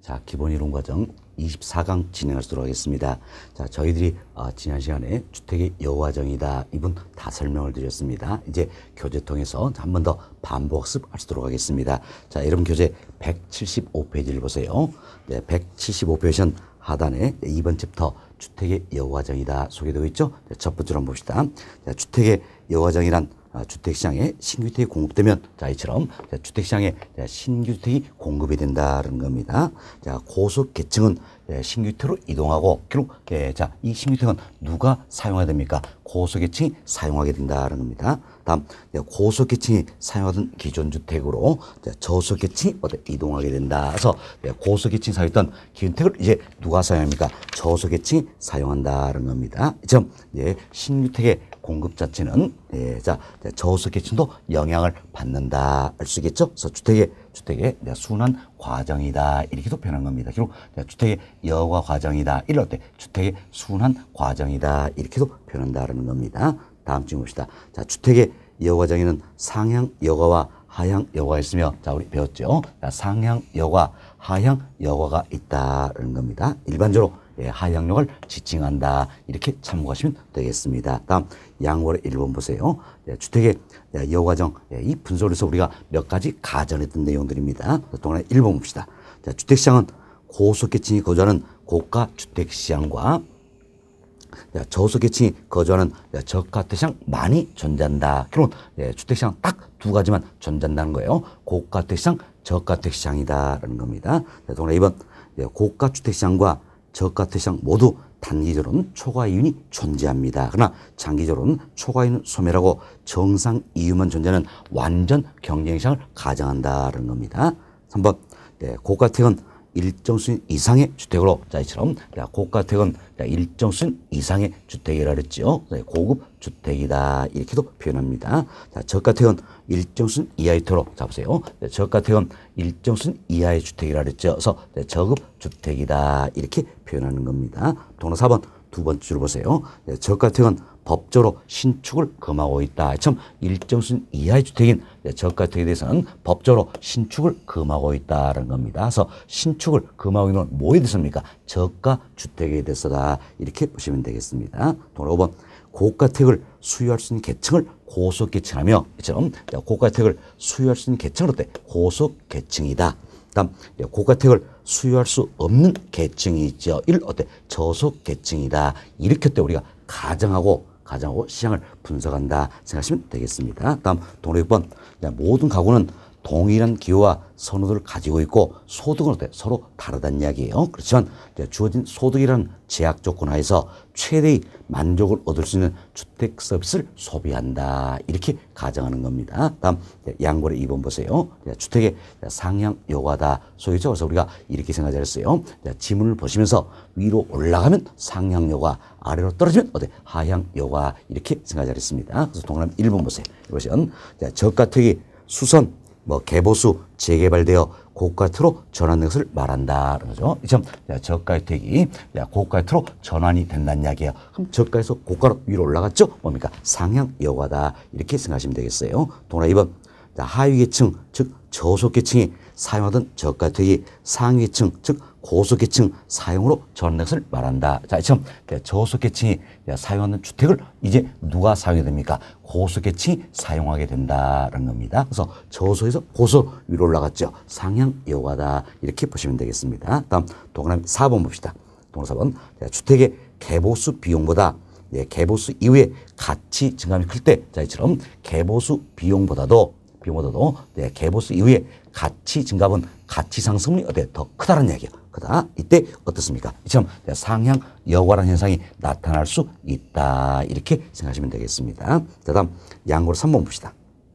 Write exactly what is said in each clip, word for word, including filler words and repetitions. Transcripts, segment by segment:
자, 기본 이론 과정 이십사 강 진행하도록 하겠습니다. 자, 저희들이 어, 지난 시간에 주택의 여과정이다 이 부분 다 설명을 드렸습니다. 이제 교재 통해서 한 번 더 반복학습 하도록 하겠습니다. 자, 여러분 교재 백칠십오 페이지를 보세요. 네, 백칠십오 페이지는 하단에 이 번 챕터 주택의 여과정이다 소개되고 있죠. 네, 첫 번째로 한번 봅시다. 자, 주택의 여과정이란 주택시장에 신규주택이 공급되면 자 이처럼 주택시장에 신규주택이 공급이 된다는 겁니다. 자, 고소계층은 신규주택으로 이동하고 결국 자, 이 신규주택은 누가 사용해야 됩니까? 고소계층이 사용하게 된다는 겁니다. 다음 고소계층이 사용하던 기존주택으로 저소계층이 이동하게 된다. 그래서 고소계층이 사용했던 기존주택을 이제 누가 사용합니까? 저소계층이 사용한다는 겁니다. 이처럼 신규주택의 공급 자체는 예, 자 저소계층도 영향을 받는다 알 수 있겠죠. 그래서 주택의 주택의 순환 과정이다 이렇게도 표현한 겁니다. 결국 주택의 여과 과정이다 이럴 때 주택의 순환 과정이다 이렇게도 표현한다는 겁니다. 다음 질문 봅시다. 자, 주택의 여과정에는 상향 여과와 하향 여과가 있으며 자 우리 배웠죠. 자, 상향 여과, 하향 여과가 있다는 겁니다. 일반적으로 예, 하향력을 지칭한다 이렇게 참고하시면 되겠습니다. 다음 양월의 일 번 보세요. 예, 주택의 예, 여과정 예, 이 분석에서 우리가 몇 가지 가정했던 내용들입니다. 동안에 일 번 봅시다. 자, 주택시장은 고소계층이 거주하는 고가 주택시장과 자, 저소계층이 거주하는 저가주택시장 많이 존재한다. 결론 예, 주택시장 딱 두 가지만 존재한다는 거예요. 고가주택시장, 저가주택시장이다라는 겁니다. 자, 동안에 이 번 예, 고가주택시장과 저가주택시장 모두 단기적으로는 초과 이윤이 존재합니다. 그러나 장기적으로는 초과 이윤은 소멸하고 정상 이윤만 존재하는 완전 경쟁 시장을 가정한다는 겁니다. 삼 번 네, 고가주택은 일정 수준 이상의 주택으로 자 이처럼 고가주택은 일정 수준 이상의 주택이라 그랬죠. 고급 주택이다 이렇게도 표현합니다. 자, 저가주택은 일정 수준 이하의 주택으로 자 보세요. 저가주택은 일정 수준 이하의 주택이라 그랬죠. 그래서 저급 주택이다 이렇게 표현하는 겁니다. 동로 사 번 두 번째 줄 보세요. 저가주택은 법적으로 신축을 금하고 있다. 참 일정 수준 이하의 주택인 저가주택에 대해서는 법적으로 신축을 금하고 있다는 겁니다. 그래서 신축을 금하고 있는 건 뭐에 대해서입니까? 저가주택에 대해서다. 이렇게 보시면 되겠습니다. 동로 오 번 고가주택을 수요할 수 있는 계층을 고소계층하며 이처럼 고가주택을 수요할 수 있는 계층은 어때? 고소계층이다. 다음 고가주택을 수요할 수 없는 계층이 있죠. 이를 어때? 저소계층이다. 이렇게 때 우리가 가정하고 가정하고 시장을 분석한다 생각하시면 되겠습니다. 다음 동로 육 번 모든 가구는 동일한 기호와 선호도를 가지고 있고 소득은 어때? 서로 다르다는 이야기예요. 그렇지만 주어진 소득이라는 제약 조건 하에서 최대의 만족을 얻을 수 있는 주택 서비스를 소비한다. 이렇게 가정하는 겁니다. 다음 양골의 이 번 보세요. 주택의 상향 여과다. 소위죠. 그래서 우리가 이렇게 생각했어요. 지문을 보시면서 위로 올라가면 상향 여과, 아래로 떨어지면 어때? 하향 여과 이렇게 생각했습니다. 그래서 동그라미 일 번 보세요. 이것은 저가주택이 수선 뭐 개보수 재개발되어 고가주택으로 전환된 것을 말한다는 거죠. 이처럼 저가주택이 고가주택으로 전환이 된다는 이야기예요. 그럼 저가에서 고가로 위로 올라갔죠? 뭡니까? 상향 여과다. 이렇게 생각하시면 되겠어요. 동그라미 이 번 하위계층 즉 저소계층이 사용하던 저가주택이 상위계층 즉 고소계층 사용으로 전환된 것을 말한다. 자, 이처럼 저소계층이 사용하는 주택을 이제 누가 사용해야 됩니까? 고소계층이 사용하게 된다는 겁니다. 그래서 저소에서 고소 위로 올라갔죠. 상향 여과다. 이렇게 보시면 되겠습니다. 다음 동그라미 사 번 봅시다. 동그라미 사 번 주택의 개보수 비용보다 예, 개보수 이후에 가치 증감이 클 때 자, 이처럼 개보수 비용보다도 비용보다도 네, 개보수 이후에 가치 증가분 가치 상승이 어때? 더 크다는 얘기예요. 그다 이때 어떻습니까? 이처럼 상향 여과라는 현상이 나타날 수 있다. 이렇게 생각하시면 되겠습니다. 자, 다음 양골 삼 번 봅시다.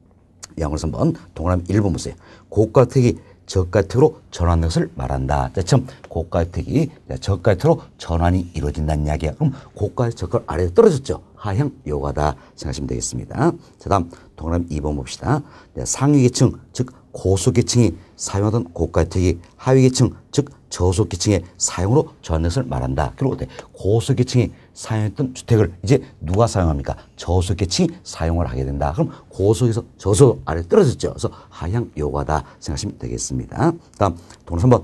양골 삼 번 동그라미 일 번 보세요. 고가주택이 저가주택으로 전환된 것을 말한다. 자, 처음 고가주택이 저가주택으로 전환이 이루어진다는 이야기야. 그럼 고가에서 저가 아래로 떨어졌죠. 하향 여과다 생각하시면 되겠습니다. 자, 다음 동그라미 이 번 봅시다. 상위계층 즉 고소계층이 사용하던 고가주택이 하위계층 즉 저소계층의 사용으로 전환된 것을 말한다. 그리고 고소계층이 사용했던 주택을 이제 누가 사용합니까? 저소계층이 사용을 하게 된다. 그럼 고소에서 저소 아래 떨어졌죠. 그래서 하향 여과다 생각하시면 되겠습니다. 다음 동그라미 삼 번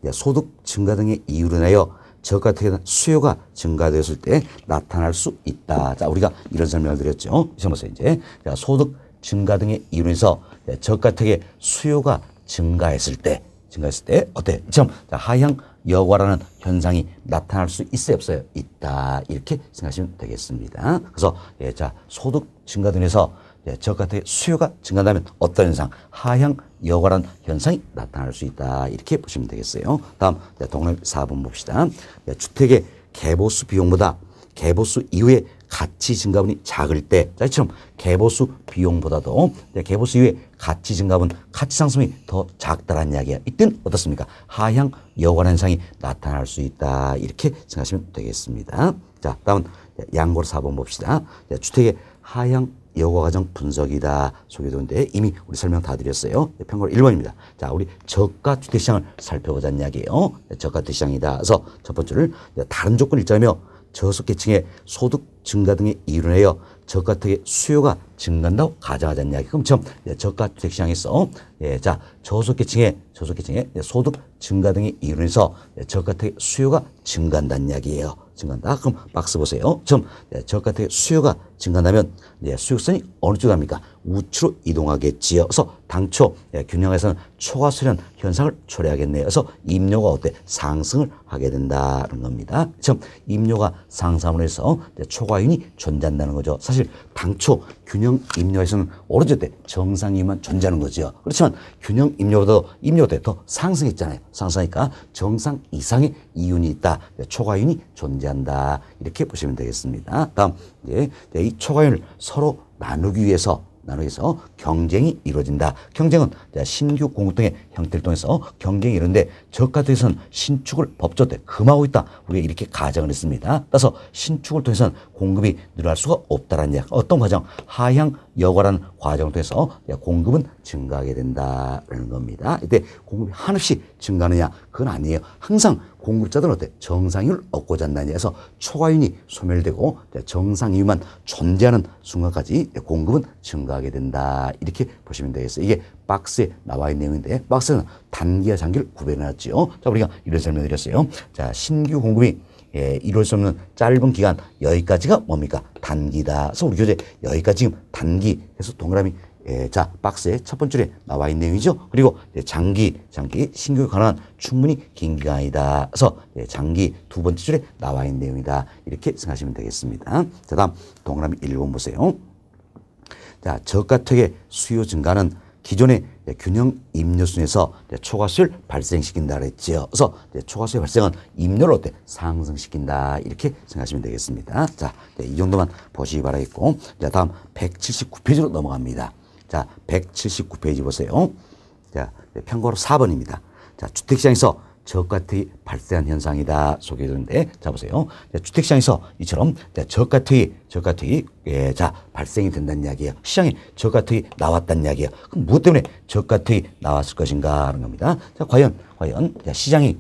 이제 소득 증가 등의 이유로 인하여 저가택에 대한 수요가 증가되었을 때 나타날 수 있다. 자, 우리가 이런 설명을 드렸죠. 시험 보세요. 이제 자, 소득 증가 등의 이유로 인해서 저가택의 수요가 증가했을 때, 증가했을 때 어때? 참, 자, 하향 여과라는 현상이 나타날 수 있어요, 없어요? 있다. 이렇게 생각하시면 되겠습니다. 그래서 예, 자, 소득 증가 등에서 예, 저가택의 수요가 증가하면 어떤 현상? 하향 여과라는 현상이 나타날 수 있다. 이렇게 보시면 되겠어요. 다음 동그라미 사 번 봅시다. 예, 주택의 개보수 비용보다 개보수 이후에 가치 증가분이 작을 때, 자, 이처럼 개보수 비용보다도 개보수 이후에 가치 증가분, 가치 상승이 더 작다라는 이야기야. 이때는 어떻습니까? 하향 여과라는 현상이 나타날 수 있다. 이렇게 생각하시면 되겠습니다. 자, 다음은 양고로 사 번 봅시다. 자, 주택의 하향 여과 과정 분석이다. 소개도인데 이미 우리 설명 다 드렸어요. 평가로 일 번입니다. 자, 우리 저가 주택 시장을 살펴보자는 이야기예요. 저가 주택 시장이다. 그래서 첫 번째를 다른 조건을 일자며 저소득계층의 소득 증가 등의 이유로 인하여 저가택의 수요가 증가한다고 가정하자는 이야기. 그럼 처음 저가주택 시장에서 예, 자, 저소득계층의 저소득계층의 소득 증가 등의 이유로 인해서 저가택의 수요가 증가한다는 이야기예요. 증가한다. 그럼 박스 보세요. 처음 저가택의 수요가 증가한다면 예, 수익선이 어느 쪽으로 갑니까? 우측으로 이동하겠지요. 그래서 당초 예, 균형에서는 초과수련 현상을 초래하겠네요. 그래서 임료가 어때? 상승을 하게 된다는 겁니다. 처음 임료가 상승으로 해서 초과윤이 존재한다는 거죠. 사실 당초 균형 임료에서는 오로지 때 정상이만 존재하는 거죠. 그렇지만 균형 임료보다 임료가 더 상승했잖아요. 상승하니까 정상 이상의 이윤이 있다. 초과윤이 존재한다. 이렇게 보시면 되겠습니다. 다음 이제 이 초과윤을 서로 나누기 위해서 나누기 위해서 경쟁이 이루어진다. 경쟁은 신규 공급 등의 형태를 통해서 경쟁이 이루는데 저가택에서는 신축을 법조 때 금하고 있다. 우리가 이렇게 가정을 했습니다. 따라서 신축을 통해서는 공급이 늘어날 수가 없다라는 이야기. 어떤 과정? 하향 여과라는 과정을 통해서 공급은 증가하게 된다라는 겁니다. 이때 공급이 한없이 증가하느냐? 그건 아니에요. 항상 공급자들은 어때? 정상이율을 얻고자 한다는 얘기에서 초과윤이 소멸되고 정상이율만 존재하는 순간까지 공급은 증가하게 된다. 이렇게 보시면 되겠어요. 이게 박스에 나와 있는 내용인데 박스는 단기와 장기를 구별해놨죠. 자, 우리가 이런 설명을 드렸어요. 자, 신규 공급이 예, 이룰 수 없는 짧은 기간 여기까지가 뭡니까? 단기다. 그래서 우리 교재 여기까지 지금 단기 해서 동그라미 예, 자, 박스에 첫 번째 줄에 나와 있는 내용이죠. 그리고 장기, 장기, 신규에 관한 충분히 긴 기간이다. 그래서 예, 장기 두 번째 줄에 나와 있는 내용이다. 이렇게 생각하시면 되겠습니다. 자, 다음 동그라미 일 번 보세요. 자, 저가택의 수요 증가는 기존의 균형 임료 순에서 초과수를 발생시킨다 그랬지요. 그래서 초과수의 발생은 임료를 어때? 상승시킨다. 이렇게 생각하시면 되겠습니다. 자, 이 정도만 보시기 바라겠고, 자, 다음 백칠십구 페이지로 넘어갑니다. 자, 백칠십구 페이지 보세요. 자, 평가로 사 번입니다. 자, 주택시장에서 저가택이 발생한 현상이다. 소개해드렸는데, 자, 보세요. 자, 주택시장에서 이처럼 저가택이, 저가택이, 예, 자, 발생이 된다는 이야기예요. 시장에 저가택이 나왔다는 이야기예요. 그럼 무엇 때문에 저가택이 나왔을 것인가 하는 겁니다. 자, 과연, 과연, 자, 시장이,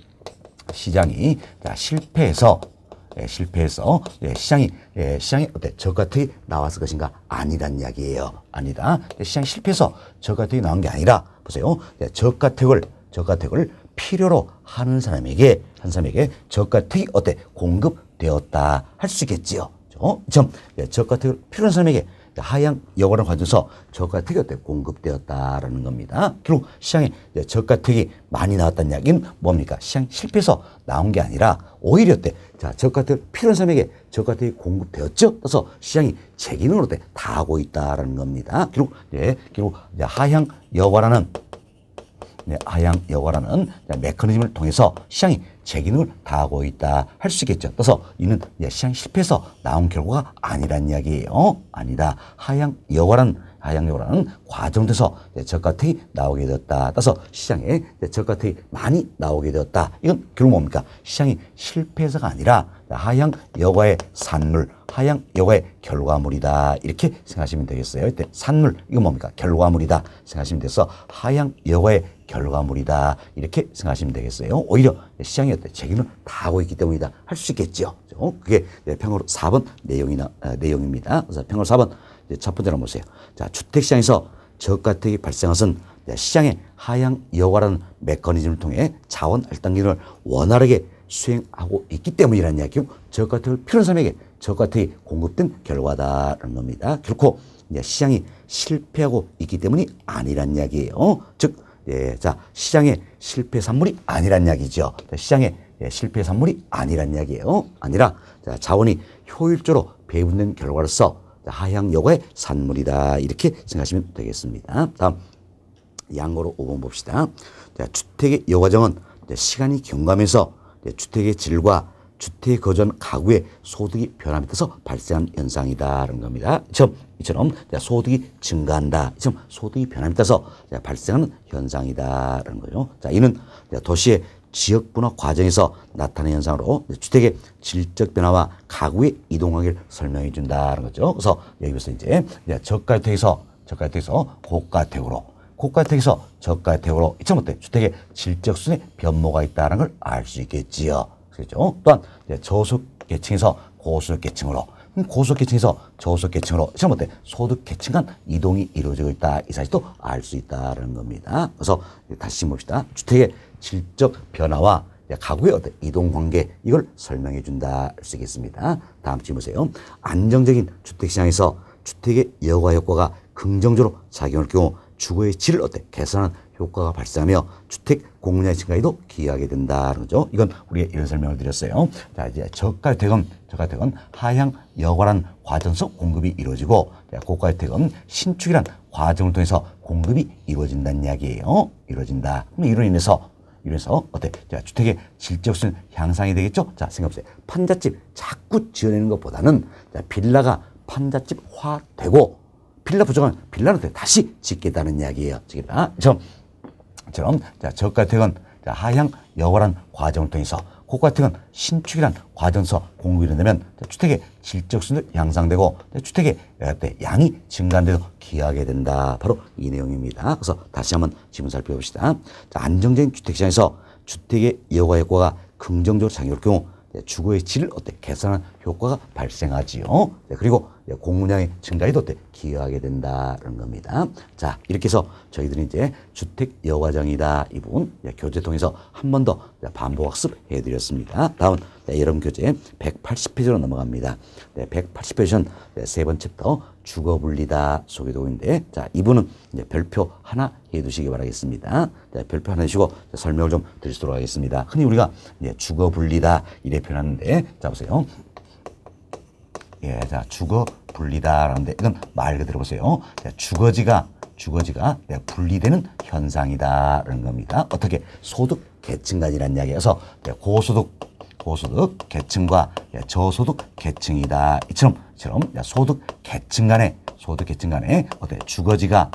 시장이, 자, 실패해서, 예, 실패해서, 예, 시장이, 예, 시장에 어때? 저가택이 나왔을 것인가? 아니란 이야기예요. 아니다. 시장이 실패해서 저가택이 나온 게 아니라, 보세요. 예, 저가택을, 저가택을 필요로 하는 사람에게, 한 사람에게 저가택이 어때? 공급되었다. 할 수 있겠지요. 어? 점, 예, 저가택을 필요한 사람에게 하향 여과를 가져서 저가택이 어때? 공급되었다라는 겁니다. 결국 시장에 저가택이 많이 나왔다는 이야기는 뭡니까? 시장 실패해서 나온 게 아니라 오히려 어때? 자, 저가택을 필요한 사람에게 저가택이 공급되었죠. 그래서 시장이 제 기능을 어때? 다 하고 있다라는 겁니다. 결국, 예, 결국 하향 여과라는 네, 하향 여과라는 메커니즘을 통해서 시장이 제 기능을 다하고 있다 할 수 있겠죠. 따라서 이는 시장 실패해서 나온 결과가 아니란 이야기예요. 아니다. 하향 여과라는 하향 여과라는 과정에서 저가택이 나오게 되었다. 따라서 시장에 저가택이 많이 나오게 되었다. 이건 결국 뭡니까? 시장이 실패해서가 아니라 하향 여과의 산물, 하향 여과의 결과물이다. 이렇게 생각하시면 되겠어요. 이때 산물, 이건 뭡니까? 결과물이다. 생각하시면 돼서 하향 여과의 결과물이다. 이렇게 생각하시면 되겠어요. 오히려 시장이 어때? 책임을 다 하고 있기 때문이다. 할 수 있겠죠. 그게 평으로 사 번 내용이나, 아, 내용입니다. 그래서 평으로 사 번 첫 번째로 보세요. 자, 주택시장에서 저가택이 발생한 것은 시장의 하향 여과라는 메커니즘을 통해 자원 할당 기능을 원활하게 수행하고 있기 때문이라는 이야기고 저가 혜택을 필요한 사람에게 저가 혜택이 공급된 결과다라는 겁니다. 결코 시장이 실패하고 있기 때문이 아니란 이야기예요. 즉, 예, 자 시장의 실패 산물이 아니란 이야기죠. 자, 시장의 예, 실패 산물이 아니란 이야기예요. 아니라 자, 자원이 효율적으로 배분된 결과로서 하향 여과의 산물이다 이렇게 생각하시면 되겠습니다. 다음 양으로 오 번 봅시다. 자, 주택의 여과정은 시간이 경과하면서 주택의 질과 주택에 거주한 가구의 소득이 변함에 따라서 발생한 현상이다라는 겁니다. 이처럼, 이처럼 소득이 증가한다. 이처럼 소득이 변함에 따라서 발생하는 현상이다라는 거죠. 자, 이는 도시의 지역 분화 과정에서 나타나는 현상으로 주택의 질적 변화와 가구의 이동 관계를 설명해 준다는 거죠. 그래서 여기서 이제 저가 혜택에서 저가 혜택에서 고가 혜택으로 고가 혜택에서 저가 혜택으로 이처럼 어때? 주택의 질적 순의 변모가 있다는 걸 알 수 있겠지요. 그렇죠? 또한 저소득 계층에서 고소득 계층으로 고소득 계층에서 저소득 계층으로 이처럼 어때? 소득 계층 간 이동이 이루어지고 있다. 이 사실도 알 수 있다는 겁니다. 그래서 다시 봅시다. 주택의 질적 변화와 가구의 어떤 이동 관계 이걸 설명해 준다 할 수 있겠습니다. 다음 질문 보세요. 안정적인 주택 시장에서 주택의 여과 효과가 긍정적으로 작용할 경우 주거의 질을 어때 개선하는 효과가 발생하며 주택 공급량의 증가에도 기여하게 된다는 거죠. 이건 우리가 이런 설명을 드렸어요. 자, 이제 저가 혜택은 저가 혜택은 하향 여과란 과정에서 공급이 이루어지고 고가 혜택은 신축이란 과정을 통해서 공급이 이루어진다는 이야기예요. 이루어진다. 그럼 이로 인해서 이래서 어때? 자, 주택의 질적순 향상이 되겠죠? 자, 생각해보세요. 판잣집 자꾸 지어내는 것보다는 자, 빌라가 판잣집화 되고 빌라 부족한 빌라로 다시 짓겠다는 이야기예요. 지겠다. 저, 처럼 자, 저가 혜택은 자, 하향 여과란 과정을 통해서 고가 혜택은 신축이란 과정에서 공급이 된다면 주택의 질적순도 향상되고 주택의 양이 증가하는 데도 기여하게 된다. 바로 이 내용입니다. 그래서 다시 한번 질문 살펴봅시다. 자, 안정적인 주택시장에서 주택의 여과 효과가 긍정적으로 작용할 경우 주거의 질을 어때 개선하는 효과가 발생하지요. 그리고 공급량의 증가에도 어때 기여하게 된다는 겁니다. 자, 이렇게 해서 저희들이 이제 주택 여과정이다 이 부분 교재 통해서 한 번 더 반복 학습해 드렸습니다. 다음 네, 여러분 교재 백팔십 페이지로 넘어갑니다. 네, 백팔십 페이지는 네, 세 번째 챕터 주거 분리다 소개되고 있는데 자, 이분은 이제 별표 하나 해 두시기 바라겠습니다. 네, 별표 하나 해주시고 설명을 좀 드리도록 하겠습니다. 흔히 우리가 이제 주거 분리다 이래 표현하는데 자 보세요. 예, 자 주거 분리다라는데 이건 말 그대로 보세요. 자, 주거지가 주거지가 분리되는 현상이다라는 겁니다. 어떻게 소득 계층 간이라는 이야기여서 고소득 고소득 계층과 저소득 계층이다. 이처럼 이처럼 소득 계층 간의 소득 계층 간의 어때 주거지가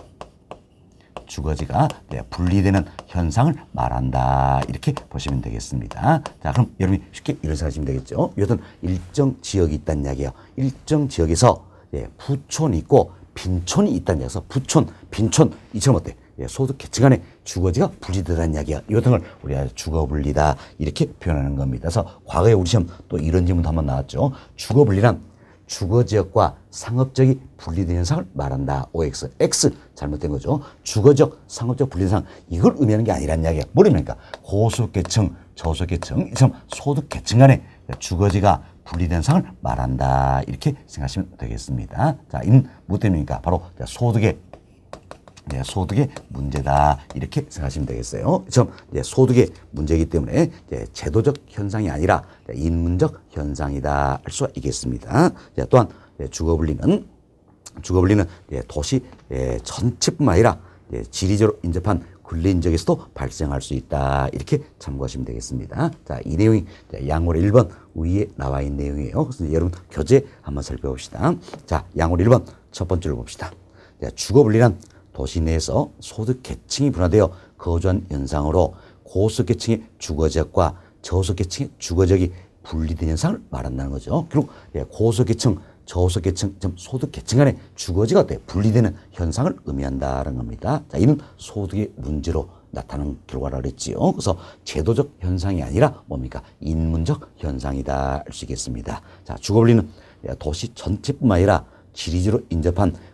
주거지가 분리되는 현상을 말한다. 이렇게 보시면 되겠습니다. 자, 그럼 여러분이 쉽게 이런 생각하시면 되겠죠. 어떤 일정 지역이 있다는 이야기예요. 일정 지역에서 부촌이 있고 빈촌이 있다는 이야기에서 부촌, 빈촌 이처럼 어때? 소득 계층 간의 주거지가 분리되다는 이야기야. 이런 걸 우리가 주거 분리다 이렇게 표현하는 겁니다. 그래서 과거에 우리 시험 또 이런 질문도 한번 나왔죠. 주거 분리란 주거지역과 상업지역이 분리된 현상을 말한다. 오엑스. X 잘못된 거죠. 주거지역, 상업지역 분리된 현상 이걸 의미하는 게 아니란 이야기야. 뭘 의미합니까? 고소득계층, 저소득계층, 이처럼 소득계층 간의 주거지가 분리된 현상을 말한다. 이렇게 생각하시면 되겠습니다. 자, 이는 무엇 때문입니까? 바로 소득의 네, 소득의 문제다. 이렇게 생각하시면 되겠어요. 좀 소득의 문제이기 때문에 제도적 현상이 아니라 인문적 현상이다 할 수가 있겠습니다. 또한 주거 분리는 주거 분리는 도시 전체뿐만 아니라 지리적으로 인접한 근린지역에서도 발생할 수 있다. 이렇게 참고하시면 되겠습니다. 자, 이 내용이 양월 일 번 위에 나와 있는 내용이에요. 그래서 여러분 교재 한번 살펴봅시다. 자, 양월 일 번 첫 번째로 봅시다. 주거 분리란 도시 내에서 소득 계층이 분화되어 거주한 현상으로 고소득 계층의 주거지역과 저소득 계층의 주거지역이 분리된 현상을 말한다는 거죠. 그리고 고소득 계층, 저소득 계층, 소득 계층 간의 주거지가 어때? 분리되는 현상을 의미한다는 겁니다. 자, 이는 소득의 문제로 나타나는 결과라고 그랬지요. 그래서 제도적 현상이 아니라 뭡니까? 인문적 현상이다 할 수 있겠습니다. 자, 주거 분리는 도시 전체뿐만 아니라 지리적으로 인접한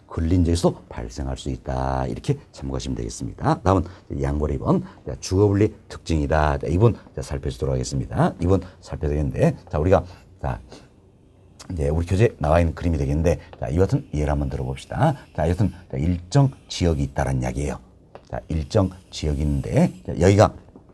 근린 지역에서도 발생할 수 있다. 이렇게 참고하시면 되겠습니다. 다음은 양보리 이 번 주거분리 특징이다. 자, 이 번 살펴보도록 하겠습니다. 이 번 살펴야 되겠는데, 자, 우리가 자 이제 우리 교재에 나와 있는 그림이 되겠는데, 자, 이와 같은 예를 한번 들어봅시다. 자, 여튼 일정 지역이 있다는 이야기예요. 자, 일정 지역이 있는데, 자, 여기가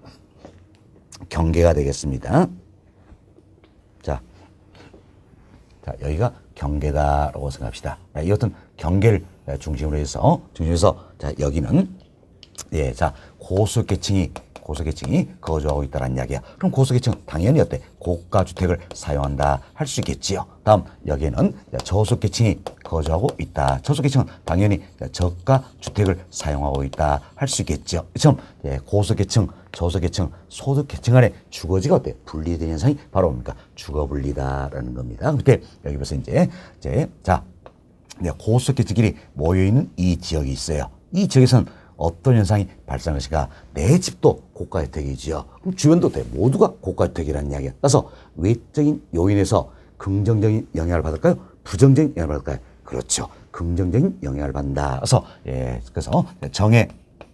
경계가 되겠습니다. 자, 자, 여기가 경계다라고 생각합시다. 자, 이 같은 경계를 중심으로 해서, 중심으로 해서, 자, 여기는, 예, 자, 고소계층이, 고소계층이 거주하고 있다는 이야기야. 그럼 고소계층 당연히 어때? 고가주택을 사용한다 할 수 있겠지요. 다음, 여기에는 저소계층이 거주하고 있다. 저소계층은 당연히 저가주택을 사용하고 있다 할 수 있겠죠. 이처럼 예, 고소계층, 저소계층, 소득계층 간의 주거지가 어때? 분리된 현상이 바로 뭡니까? 주거분리다라는 겁니다. 그때 여기 보세요. 이제, 이제, 자, 고소계층끼리 모여있는 이 지역이 있어요. 이 지역에서는 어떤 현상이 발생할 것인가? 내 집도 고가주택이지요. 그럼 주변도 돼. 모두가 고가주택이라는 이야기야. 따라서 외적인 요인에서 긍정적인 영향을 받을까요? 부정적인 영향을 받을까요? 그렇죠. 긍정적인 영향을 받는다. 그래서 예, 그래서 정의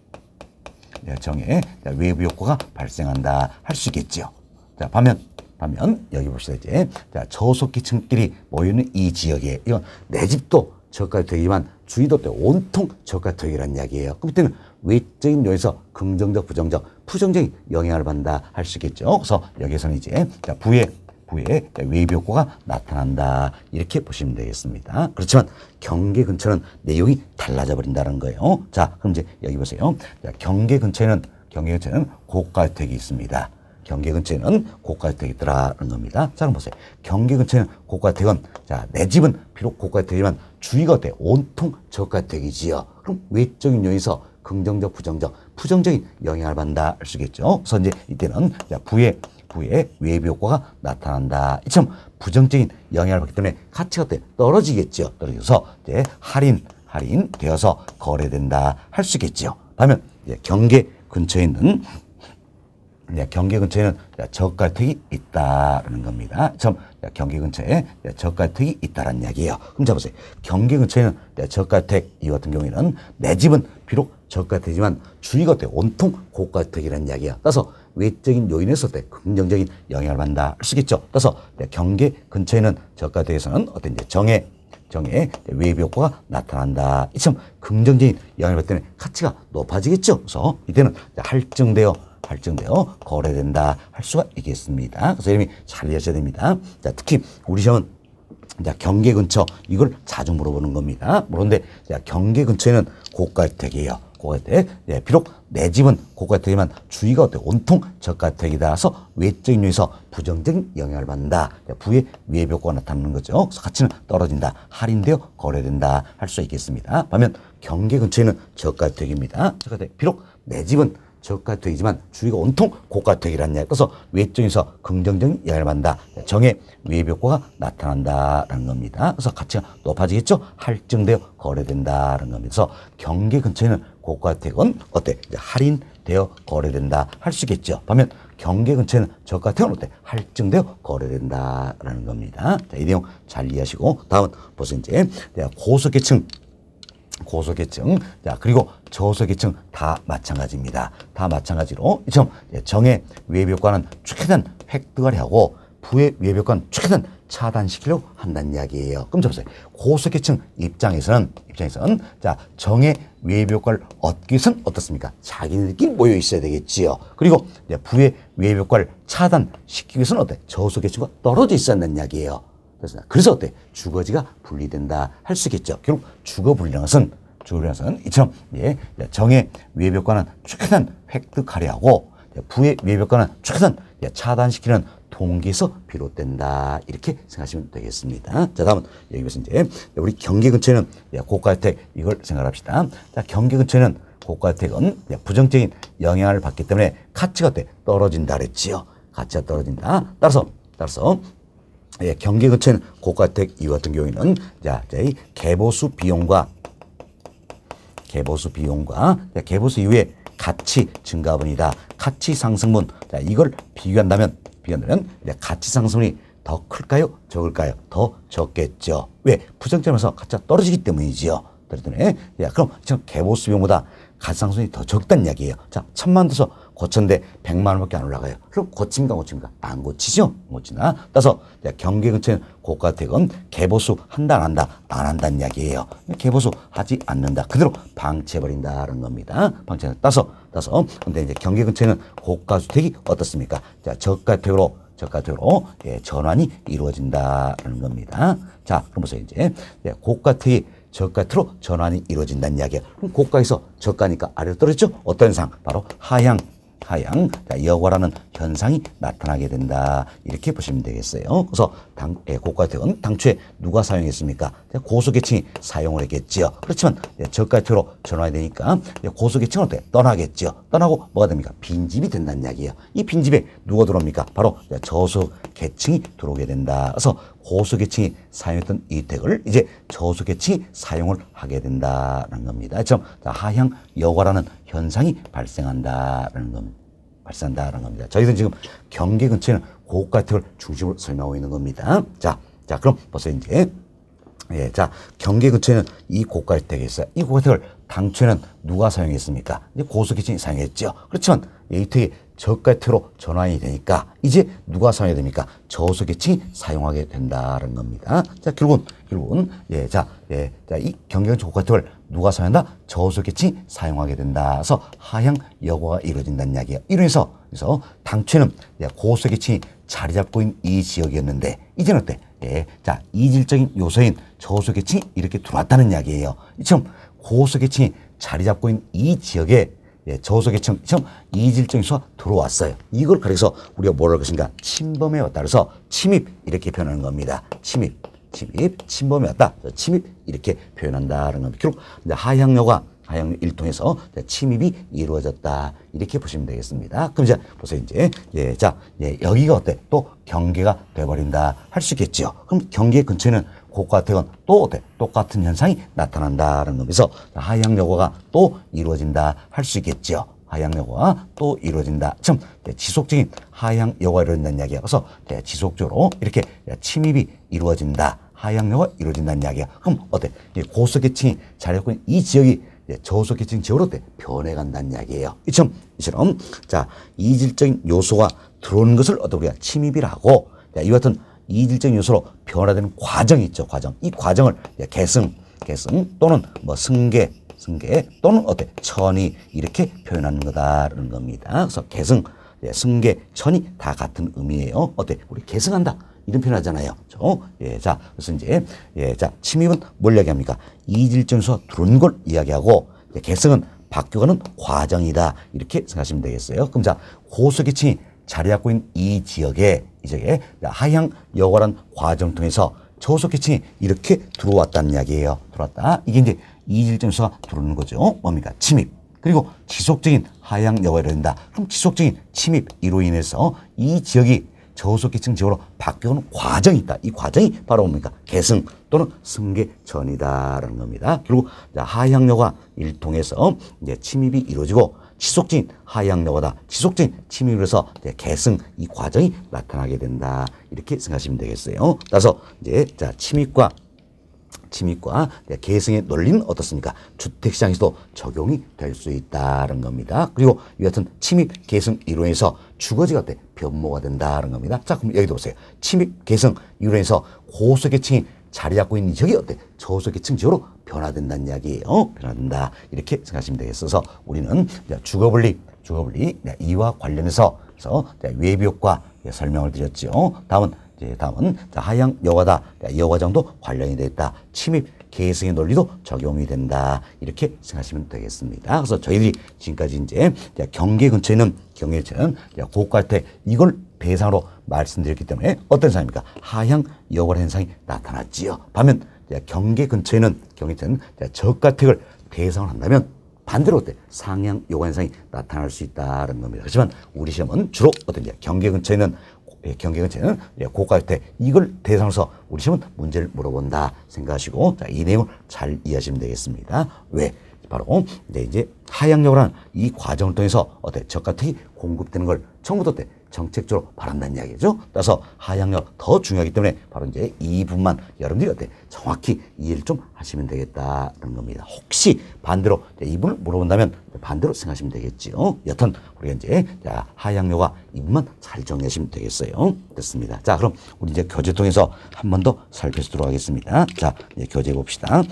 정의 외부 효과가 발생한다 할 수 있겠죠. 자, 반면 반면 여기 봅시다. 이제 자, 저소득층끼리 모이는 이 지역에 이건 내 집도 저가주택이지만 주위도 온통 저가주택이라는 이야기예요. 그때는 외적인 요인에서 긍정적, 부정적, 부정적인 영향을 받는다 할 수 있겠죠. 그래서 여기서는 이제 자, 부의 부의 외부 효과가 나타난다 이렇게 보시면 되겠습니다. 그렇지만 경계 근처는 내용이 달라져 버린다는 거예요. 자, 그럼 이제 여기 보세요. 자, 경계 근처에는 경계 근처에는 고가주택이 있습니다. 경계 근처에는 고가주택이 있더라는 겁니다. 자, 그럼 보세요. 경계 근처에는 고가주택은 자, 내 집은 비록 고가주택이지만 주위가 어때? 온통 저가주택이지요. 그럼 외적인 요인에서 긍정적, 부정적, 부정적인 영향을 받는다 할 수 있겠죠. 그래서 이제 이때는 자, 부의 부의 외부 효과가 나타난다. 이처럼 부정적인 영향을 받기 때문에 가치가 어때? 떨어지겠죠. 떨어져서 이제 할인 할인되어서 거래된다 할 수 있겠죠. 반면 이제 경계 근처에 있는 경계 근처에는 저가주택이 있다라는 겁니다. 참 경계 근처에 저가주택이 있다라는 이야기예요. 그럼 자 보세요. 경계 근처에는 저가주택 이 같은 경우에는 내 집은 비록 저가주택이지만 주위가 어때? 온통 고가주택이라는 이야기야. 따라서 외적인 요인에서 어때? 긍정적인 영향을 받는다 할 수 있겠죠. 따라서 경계 근처에는 저가주택에서는 어떤 이제 정의 정의 외부 효과가 나타난다. 이처럼 긍정적인 영향을 받기 때문에 가치가 높아지겠죠. 그래서 이때는 할증되어 할증되어 거래된다 할 수가 있겠습니다. 그래서 이름이 잘 이해하셔야 됩니다. 자, 특히 우리 시험은 자, 경계 근처 이걸 자주 물어보는 겁니다. 그런데 경계 근처에는 고가주택이에요. 고가주택. 예, 비록 내 집은 고가주택이지만 주위가 어때? 온통 저가주택이다서 외적인 요인에서 부정적인 영향을 받는다. 부의 외부 효과가 나타나는 거죠. 그래서 가치는 떨어진다. 할인되어 거래된다 할 수 있겠습니다. 반면 경계 근처에는 저가주택입니다. 저가주택. 비록 내 집은 저가주택이지만 주위가 온통 고가주택이라는 이야기. 그래서 외적에서 긍정적인 영향을 받는다. 정의 외부 효과가 나타난다라는 겁니다. 그래서 가치가 높아지겠죠. 할증되어 거래된다라는 겁니다. 그래서 경계 근처에는 고가주택은 어때? 이제 할인되어 거래된다 할 수 있겠죠. 반면 경계 근처에는 저가주택은 어때? 할증되어 거래된다라는 겁니다. 자, 이 내용 잘 이해하시고 다음은 보세요. 이제 고소계층 고소계층, 자, 그리고 저소계층 다 마찬가지입니다. 다 마찬가지로, 이처럼 정의 외부 효과는 최대한 획득을 하고 부의 외부 효과는 최대한 차단시키려고 한다는 이야기예요. 그럼 보세요. 고소계층 입장에서는, 입장에서는, 자, 정의 외부 효과를 얻기 위해서는 어떻습니까? 자기들끼리 모여 있어야 되겠지요. 그리고 부의 외부 효과를 차단시키기 위해서는 어때? 저소계층과 떨어져 있어야 한다는 이야기예요. 그래서 어때? 주거지가 분리된다 할 수 있겠죠. 결국 주거 분리라는 것은, 주거 분리라는 것은 이처럼, 예, 정의 외부 효과는 최대한 획득하려 하고, 부의 외부 효과는 최대한 차단시키는 동기에서 비롯된다. 이렇게 생각하시면 되겠습니다. 자, 다음은 여기서 이제 우리 경계 근처에는 고가주택 이걸 생각합시다. 자, 경계 근처에는 고가주택은 부정적인 영향을 받기 때문에 가치가 어때? 떨어진다 그랬지요. 가치가 떨어진다. 따라서, 따라서, 예, 경계 근처에는 고가주택 이와 같은 경우에는 자, 이 개보수 비용과 개보수 비용과 자, 개보수 이후에 가치 증가분이다. 가치 상승분. 자, 이걸 비교한다면 비교한다면 이제 가치 상승분이 더 클까요? 적을까요? 더 적겠죠. 왜? 부정점에서 가치가 떨어지기 때문이지요. 그랬더니 야, 그럼 지금 개보수비용보다 가상손이 더 적다는 이야기예요. 자, 천만 들어서 고쳤는데 백만 원밖에 안 올라가요. 그럼 고칩니까, 고칩니까? 안 고치죠? 고치나? 따라서 경계 근처에는 고가택은 개보수 한다, 안 한다? 안 한다는 이야기예요. 개보수 하지 않는다. 그대로 방치해버린다는 겁니다. 방치해. 따라서, 따라서. 근데 이제 경계 근처에는 고가주택이 어떻습니까? 자, 저가택으로, 저가택으로, 예, 전환이 이루어진다는 겁니다. 자, 그럼 보세요. 이제, 예, 고가택이 저가로 전환이 이루어진다는 이야기야. 그럼 고가에서 저가니까 아래로 떨어졌죠? 어떤 현상? 바로 하향, 하향, 여과라는 현상이 나타나게 된다. 이렇게 보시면 되겠어요. 그래서 당, 예, 고가택은 당초에 누가 사용했습니까? 고소계층이 사용을 했겠지요. 그렇지만 예, 저가택으로 전환이 되니까 예, 고소계층은 어때? 떠나겠지요. 떠나고 뭐가 됩니까? 빈집이 된다는 이야기예요. 이 빈집에 누가 들어옵니까? 바로 예, 저소계층이 들어오게 된다. 그래서 고소계층이 사용했던 이 택을 이제 저소계층이 사용을 하게 된다는 겁니다. 좀 하향 여과라는 현상이 발생한다는 겁니다. 발생한다는 겁니다. 저희는 지금 경계 근처에는 고가택을 중심으로 설명하고 있는 겁니다. 자, 자 그럼 벌써 이제 예, 자 경계 근처에는 이 고가택이 있어요. 이 고가택을 당초에는 누가 사용했습니까? 이제 고소계층이 사용했죠. 그렇지만 이 택이 저가택으로 전환이 되니까 이제 누가 사용해야 됩니까? 저소계층이 사용하게 된다는 겁니다. 자, 결국은, 결국은, 예, 자, 예, 자, 이 경계근처 고가택을 누가 사용한다? 저소계층이 사용하게 된다. 그래서 하향 여과가 이루어진다는 이야기예요. 이래서, 그래서 당초에는 고소계층이 자리 잡고 있는 이 지역이었는데, 이제는 어때? 예, 자, 이질적인 요소인 저소계층이 이렇게 들어왔다는 이야기예요. 이처럼 고소계층이 자리 잡고 있는 이 지역에 예, 저소계층, 이질적인 요소가 들어왔어요. 이걸 그래서 우리가 뭐라 할 것인가? 침범해 왔다. 그래서 침입 이렇게 표현하는 겁니다. 침입, 침입, 침범해 왔다. 침입 이렇게 표현한다는 겁니다. 결국 하향여과, 하향 일통해서 침입이 이루어졌다. 이렇게 보시면 되겠습니다. 그럼 이제 보세요. 이제 예, 자, 예, 여기가 어때? 또 경계가 돼버린다. 할 수 있겠죠. 그럼 경계 근처에는 고가택은 또 어때? 똑같은 현상이 나타난다는 겁니다. 그래서 하향여과가 또 이루어진다 할 수 있겠죠. 하향여과가 또 이루어진다. 참 지속적인 하향여과가 이루어진다는 이야기야. 그래서 지속적으로 이렇게 침입이 이루어진다. 하향여과가 이루어진다는 이야기야. 그럼 어때? 고소계층이 자리 잡고 있는 이 지역이 저소계층 지역으로 어때? 변해간다는 이야기예요. 이처럼 이처럼 자 이질적인 요소가 들어오는 것을 어떻게 우리가 침입이라고 이와 같은 이질적인 요소로 변화되는 과정이 있죠. 과정. 이 과정을 계승, 계승 또는 뭐 승계, 승계 또는 어때? 천이 이렇게 표현하는 거다라는 겁니다. 그래서 계승, 승계, 천이 다 같은 의미예요. 어때? 우리 계승한다. 이런 표현 하잖아요. 저, 예, 자, 그래서 이제, 예, 자, 침입은 뭘 이야기합니까? 이질적인 요소가 들어오는 걸 이야기하고, 예, 계승은 바뀌어가는 과정이다. 이렇게 생각하시면 되겠어요. 그럼 자, 고소계층이 자리 잡고 있는 이 지역에 이 지역에 하향 여과라는 과정을 통해서 저소계층이 이렇게 들어왔다는 이야기예요. 들어왔다. 이게 이제 이질적인 요소가 들어오는 거죠. 뭡니까? 침입. 그리고 지속적인 하향 여과가 이루어진다. 그럼 지속적인 침입으로 인해서 이 지역이 저소계층 지역으로 바뀌어오는 과정이 있다. 이 과정이 바로 뭡니까? 계승 또는 승계전이다라는 겁니다. 결국 하향 여과 일 통해서 이제 침입이 이루어지고 지속적인 하향 여과다. 지속적인 침입을 해서 계승 이 과정이 나타나게 된다. 이렇게 생각하시면 되겠어요. 따라서 이제 자 침입과 침입과 계승의 논리는 어떻습니까? 주택시장에서도 적용이 될 수 있다는 겁니다. 그리고 이 같은 침입, 계승 이론에서 주거지가 어때? 변모가 된다는 겁니다. 자, 그럼 여기도 보세요. 침입, 계승 이론에서 고소계층이 자리 잡고 있는 지역이 어때? 저소계층 지역으로 변화된다는 이야기예요. 변화된다. 이렇게 생각하시면 되겠어서 우리는 주거분리, 주거분리 이와 관련해서 그래서 외부효과 설명을 드렸죠. 다음은 이제 다음은 하향 여과다. 여과정도 관련이 되어 있다. 침입, 계승의 논리도 적용이 된다. 이렇게 생각하시면 되겠습니다. 그래서 저희들이 지금까지 이제 경계 근처에는 경계 근처는 고가택 이걸 대상으로 말씀드렸기 때문에 어떤 현상입니까? 하향 여과 현상이 나타났지요. 반면 경계 근처에는 경계 근처는 저가택을 대상으로 한다면 반대로 어때? 상향 여과 현상이 나타날 수 있다는 겁니다. 하지만 우리 시험은 주로 어떤지 경계 근처에는 경계 근처에는 고가주택 이걸 대상으로서 우리 시험은 문제를 물어본다 생각하시고 자, 이 내용을 잘 이해하시면 되겠습니다. 왜? 바로 이제 이제 하향여과라는 이 과정을 통해서 어때? 저가택이 공급되는 걸 처음부터 어때? 정책적으로 바란다는 이야기죠. 따라서 하향요 더 중요하기 때문에 바로 이제 이 부분만 여러분들이 어때 정확히 이해를 좀 하시면 되겠다는 겁니다. 혹시 반대로 이 부분을 물어본다면 반대로 생각하시면 되겠죠. 여튼 우리가 이제 자, 하향요가 이 부분만 잘 정리하시면 되겠어요. 됐습니다. 자, 그럼 우리 이제 교재 통해서 한 번 더 살펴보도록 하겠습니다. 자, 이제 교재 봅시다.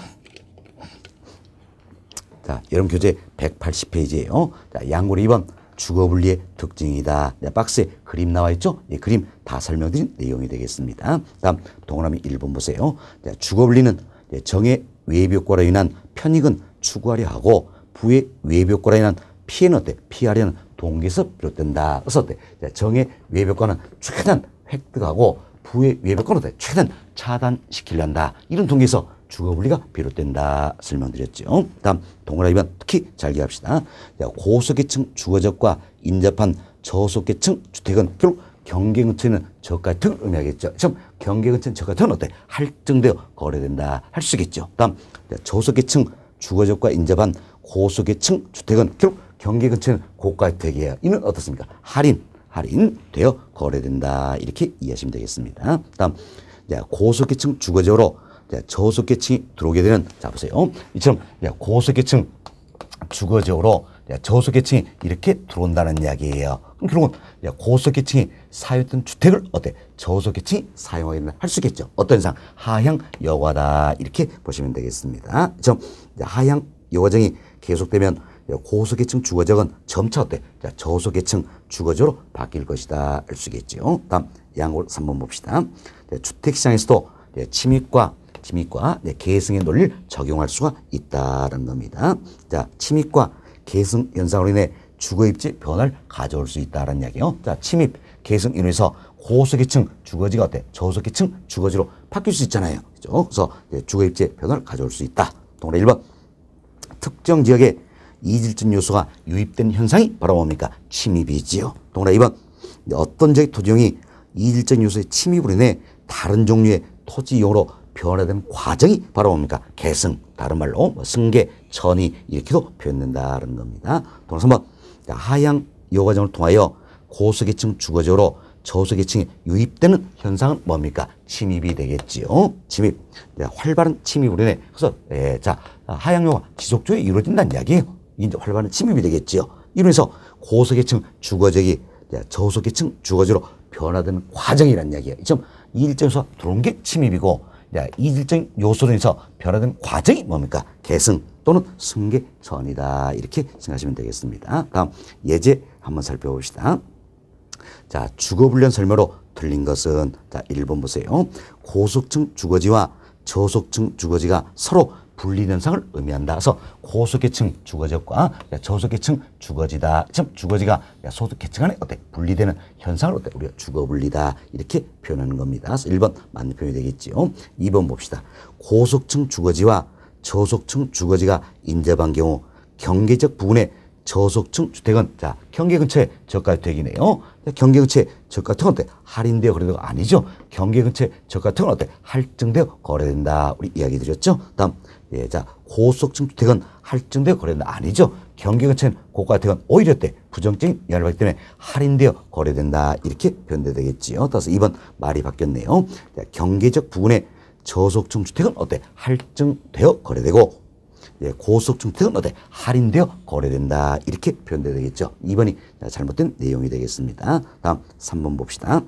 자, 여러분 교재 백팔십 페이지예요. 자, 양골 이 번 주거분리의 특징이다. 자, 박스에 그림 나와 있죠? 이 그림 다 설명드린 내용이 되겠습니다. 다음 동그라미 일 번 보세요. 자, 주거분리는 정의 외벽과로 인한 편익은 추구하려 하고 부의 외벽과로 인한 피해는 어때? 피하려는 동기에서 비롯된다. 그래서 어때? 자, 정의 외벽과는 최대한 획득하고 부의 외벽과는 어때? 최대한 차단시키려 한다. 이런 동기에서 주거분리가 비롯된다 설명드렸죠. 다음 동그라미 이 번 특히 잘 기억합시다. 고소계층 주거지역과 인접한 저소계층 주택은 결국 경계 근처에 있는 저가 등을 의미하겠죠. 지금 경계 근처에 있는 저가 등은 어때? 할증되어 거래된다 할 수 있겠죠. 다음 저소계층 주거지역과 인접한 고소계층 주택은 결국 경계 근처에 있는 고가주택이에요. 이는 어떻습니까? 할인 할인되어 거래된다 이렇게 이해하시면 되겠습니다. 다음 고소계층 주거지역으로 저소계층이 들어오게 되는, 자 보세요. 이처럼 고소계층 주거지역으로 저소계층이 이렇게 들어온다는 이야기예요. 그럼 결국은 고소계층이 사유했던 주택을 어때? 저소계층이 사용하게 된다 할 수 있겠죠. 어떤 상 하향 여과다 이렇게 보시면 되겠습니다. 좀 하향 여과정이 계속되면 고소계층 주거지역은 점차 어때? 저소계층 주거지역으로 바뀔 것이다 할 수 있겠죠. 다음 양골 삼 번 봅시다. 주택시장에서도 침입과 침입과 계승의 논리를 적용할 수가 있다는 겁니다. 자, 침입과 계승 현상으로 인해 주거입지 변화를 가져올 수 있다는 이야기요. 자, 침입, 계승 인해서 고소계층 주거지가 어때? 저소계층 주거지로 바뀔 수 있잖아요. 그죠? 그래서 주거입지의 변화를 가져올 수 있다. 동그라미 일 번 특정 지역에 이질적 요소가 유입된 현상이 바로 뭡니까? 침입이지요. 동그라미 이 번 어떤 지역의 토지용이 이질적 요소의 침입으로 인해 다른 종류의 토지용으로 변화되는 과정이 바로 뭡니까? 계승. 다른 말로 뭐 승계, 전이 이렇게도 표현된다는 겁니다. 동그라미 삼 번 하향 여과정을 통하여 고소계층 주거지역으로 저소계층에 유입되는 현상은 뭡니까? 침입이 되겠지요. 침입. 활발한 침입으로 인해 그래서 예, 자 하향 여과 지속적으로 이루어진다는 이야기예요. 이제 활발한 침입이 되겠지요. 이러면서 고소계층 주거지역이 저소계층 주거지로 변화되는 과정이라는 이야기예요. 좀 이 일정에서 들어온 게 침입이고 이 일정 요소로 인해서 변화된 과정이 뭡니까? 계승 또는 승계 전이다. 이렇게 생각하시면 되겠습니다. 다음 예제 한번 살펴봅시다. 자, 주거분리한 설명으로 틀린 것은 자, 일 번 보세요. 고속층 주거지와 저속층 주거지가 서로 분리 현상을 의미한다. 그래서 고소계층 주거지역과 저소계층 주거지다. 지금 주거지가 소득계층 간에 어때? 분리되는 현상을 어때? 우리가 주거분리다. 이렇게 표현하는 겁니다. 그래서 일 번 맞는 표현이 되겠지요. 이 번 봅시다. 고속층 주거지와 저속층 주거지가 인접한 경우 경계적 부분에 저속층 주택은 자 경계 근처에 저가주택이네요. 경계 근처에 저가주택은 어때? 할인되어 거래가 아니죠. 경계 근처에 저가주택은 어때? 할증되어 거래된다. 우리 이야기 드렸죠. 다음 예, 자 고속층 주택은 할증되어 거래된다. 아니죠. 경계 근처에 고가주택은 오히려 어때? 부정적인 영향을 받기 때문에 할인되어 거래된다. 이렇게 표현돼야 되겠지요. 따라서 이 번 말이 바뀌었네요. 자, 경계적 부분에 저속층 주택은 어때? 할증되어 거래되고 예, 고속층 주택은 어때? 할인되어 거래된다. 이렇게 표현돼야 되겠죠. 이 번이 잘못된 내용이 되겠습니다. 다음 삼 번 봅시다.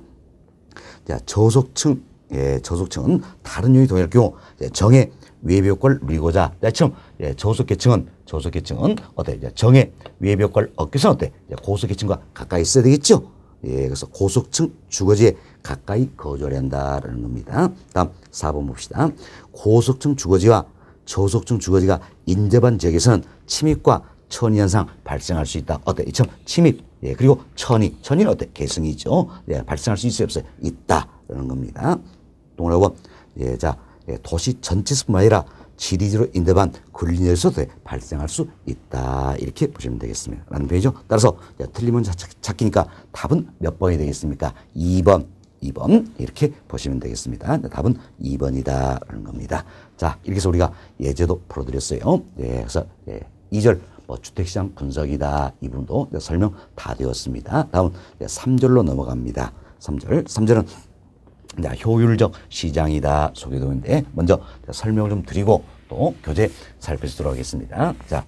자, 저속층, 예, 저속층은 다른 요인이 동일할 경우 정의 외벽과를 누리고자 처럼 예, 저속계층은 저속계층은 어때? 정의 외벽과를 얻기 위해서 어때? 고속계층과 가까이 있어야 되겠죠. 예, 그래서 고속층 주거지에 가까이 거주하려 한다라는 겁니다. 다음 사 번 봅시다. 고속층 주거지와 저속층 주거지가 인접한 지역에서는 침입과 천이 현상 발생할 수 있다. 어때? 이처럼 침입, 예, 그리고 천이, 천이는 어때? 계승이죠. 예, 발생할 수 있어요, 없어요? 있다라는 겁니다. 동그라미 번, 예, 자, 예, 도시 전체뿐만 아니라 지리지로 인접한 근린지역에서도 발생할 수 있다. 이렇게 보시면 되겠습니다. 라는 표현이죠. 따라서 자, 틀리면 찾기니까 답은 몇 번이 되겠습니까? 이 번. 이 번 이렇게 보시면 되겠습니다. 답은 이 번이다라는 겁니다. 자, 이렇게 해서 우리가 예제도 풀어드렸어요. 예, 그래서 예, 이 절 뭐 주택시장 분석이다. 이 부분도 설명 다 되었습니다. 다음 삼 절로 넘어갑니다. 삼 절. 삼 절은 자, 효율적 시장이다 소개도인데 먼저 설명을 좀 드리고 또 교재 살펴보도록 하겠습니다. 자,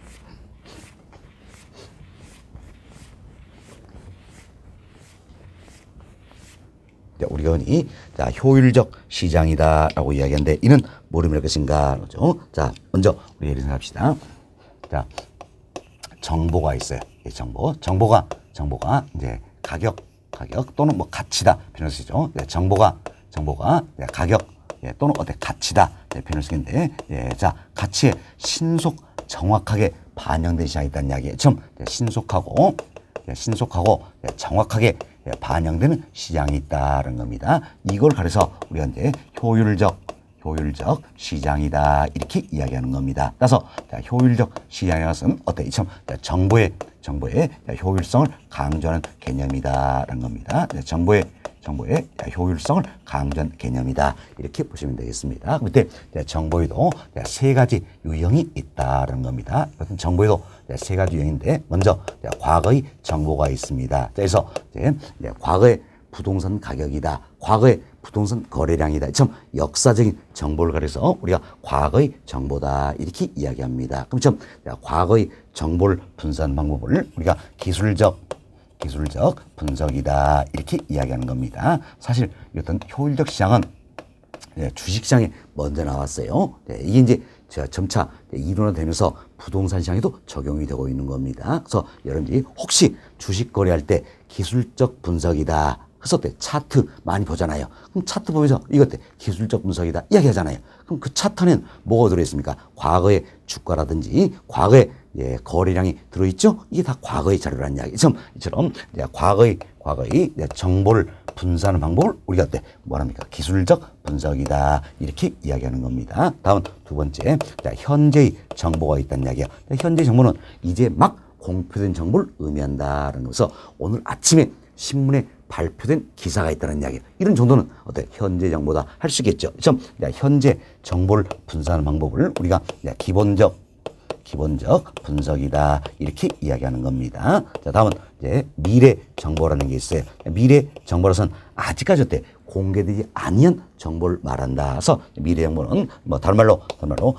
우리가 흔히 자, 효율적 시장이다라고 이야기하는데 이는 뭐를 말할 것인가? 그렇죠? 자, 먼저 우리 예를 생각합시다. 자, 정보가 있어요. 이 정보, 정보가 정보가 이제 가격, 가격 또는 뭐 가치다 표현을 쓰죠. 네, 정보가 정보가 네, 가격 예, 또는 어때 가치다 네, 표현을 쓰는데, 예, 자, 가치에 신속 정확하게 반영된 시장이 있다는 이야기예요. 좀 네, 신속하고 예, 신속하고 예, 정확하게 예, 반영되는 시장이 있다는 겁니다. 이걸 가려서 우리가 이제 효율적 효율적 시장이다 이렇게 이야기하는 겁니다. 따라서 자, 효율적 시장이라는 것은 어때? 이처럼 정보의 정보의 효율성을 강조하는 개념이다라는 겁니다. 정보의 정보의 효율성을 강조한 개념이다 이렇게 보시면 되겠습니다. 그때 정보에도 세 가지 유형이 있다라는 겁니다. 어떤 정보에도 세 가지 유형인데 먼저 과거의 정보가 있습니다. 그래서 이제 과거의 부동산 가격이다. 과거의 부동산 거래량이다. 참 역사적인 정보를 가려서 우리가 과거의 정보다 이렇게 이야기합니다. 그럼 참 과거의 정보를 분석하는 방법을 우리가 기술적 기술적 분석이다 이렇게 이야기하는 겁니다. 사실 어떤 효율적 시장은 주식시장에 먼저 나왔어요. 이게 이제 제가 점차 이론화되면서 부동산 시장에도 적용이 되고 있는 겁니다. 그래서 여러분들이 혹시 주식 거래할 때 기술적 분석이다. 그래서 때 차트 많이 보잖아요. 그럼 차트 보면서 이것 때 기술적 분석이다 이야기하잖아요. 그럼 그 차트 안에는 뭐가 들어있습니까? 과거의 주가라든지 과거의 예, 거래량이 들어있죠? 이게 다 과거의 자료라는 이야기. 이처럼, 이처럼 과거의 과거의 정보를 분석하는 방법을 우리가 때 뭐랍니까? 기술적 분석이다 이렇게 이야기하는 겁니다. 다음 두 번째, 자, 현재의 정보가 있다는 이야기야. 현재 정보는 이제 막 공표된 정보를 의미한다는 거서 오늘 아침에 신문에 발표된 기사가 있다는 이야기. 이런 정도는 어때? 현재 정보다 할 수 있겠죠. 좀 현재 정보를 분석하는 방법을 우리가 기본적 기본적 분석이다 이렇게 이야기하는 겁니다. 자, 다음은 이제 미래 정보라는 게 있어요. 미래 정보로서는 아직까지 어때? 공개되지 아니한 정보를 말한다. 그래서 미래 정보는 뭐 다른 말로 다른 말로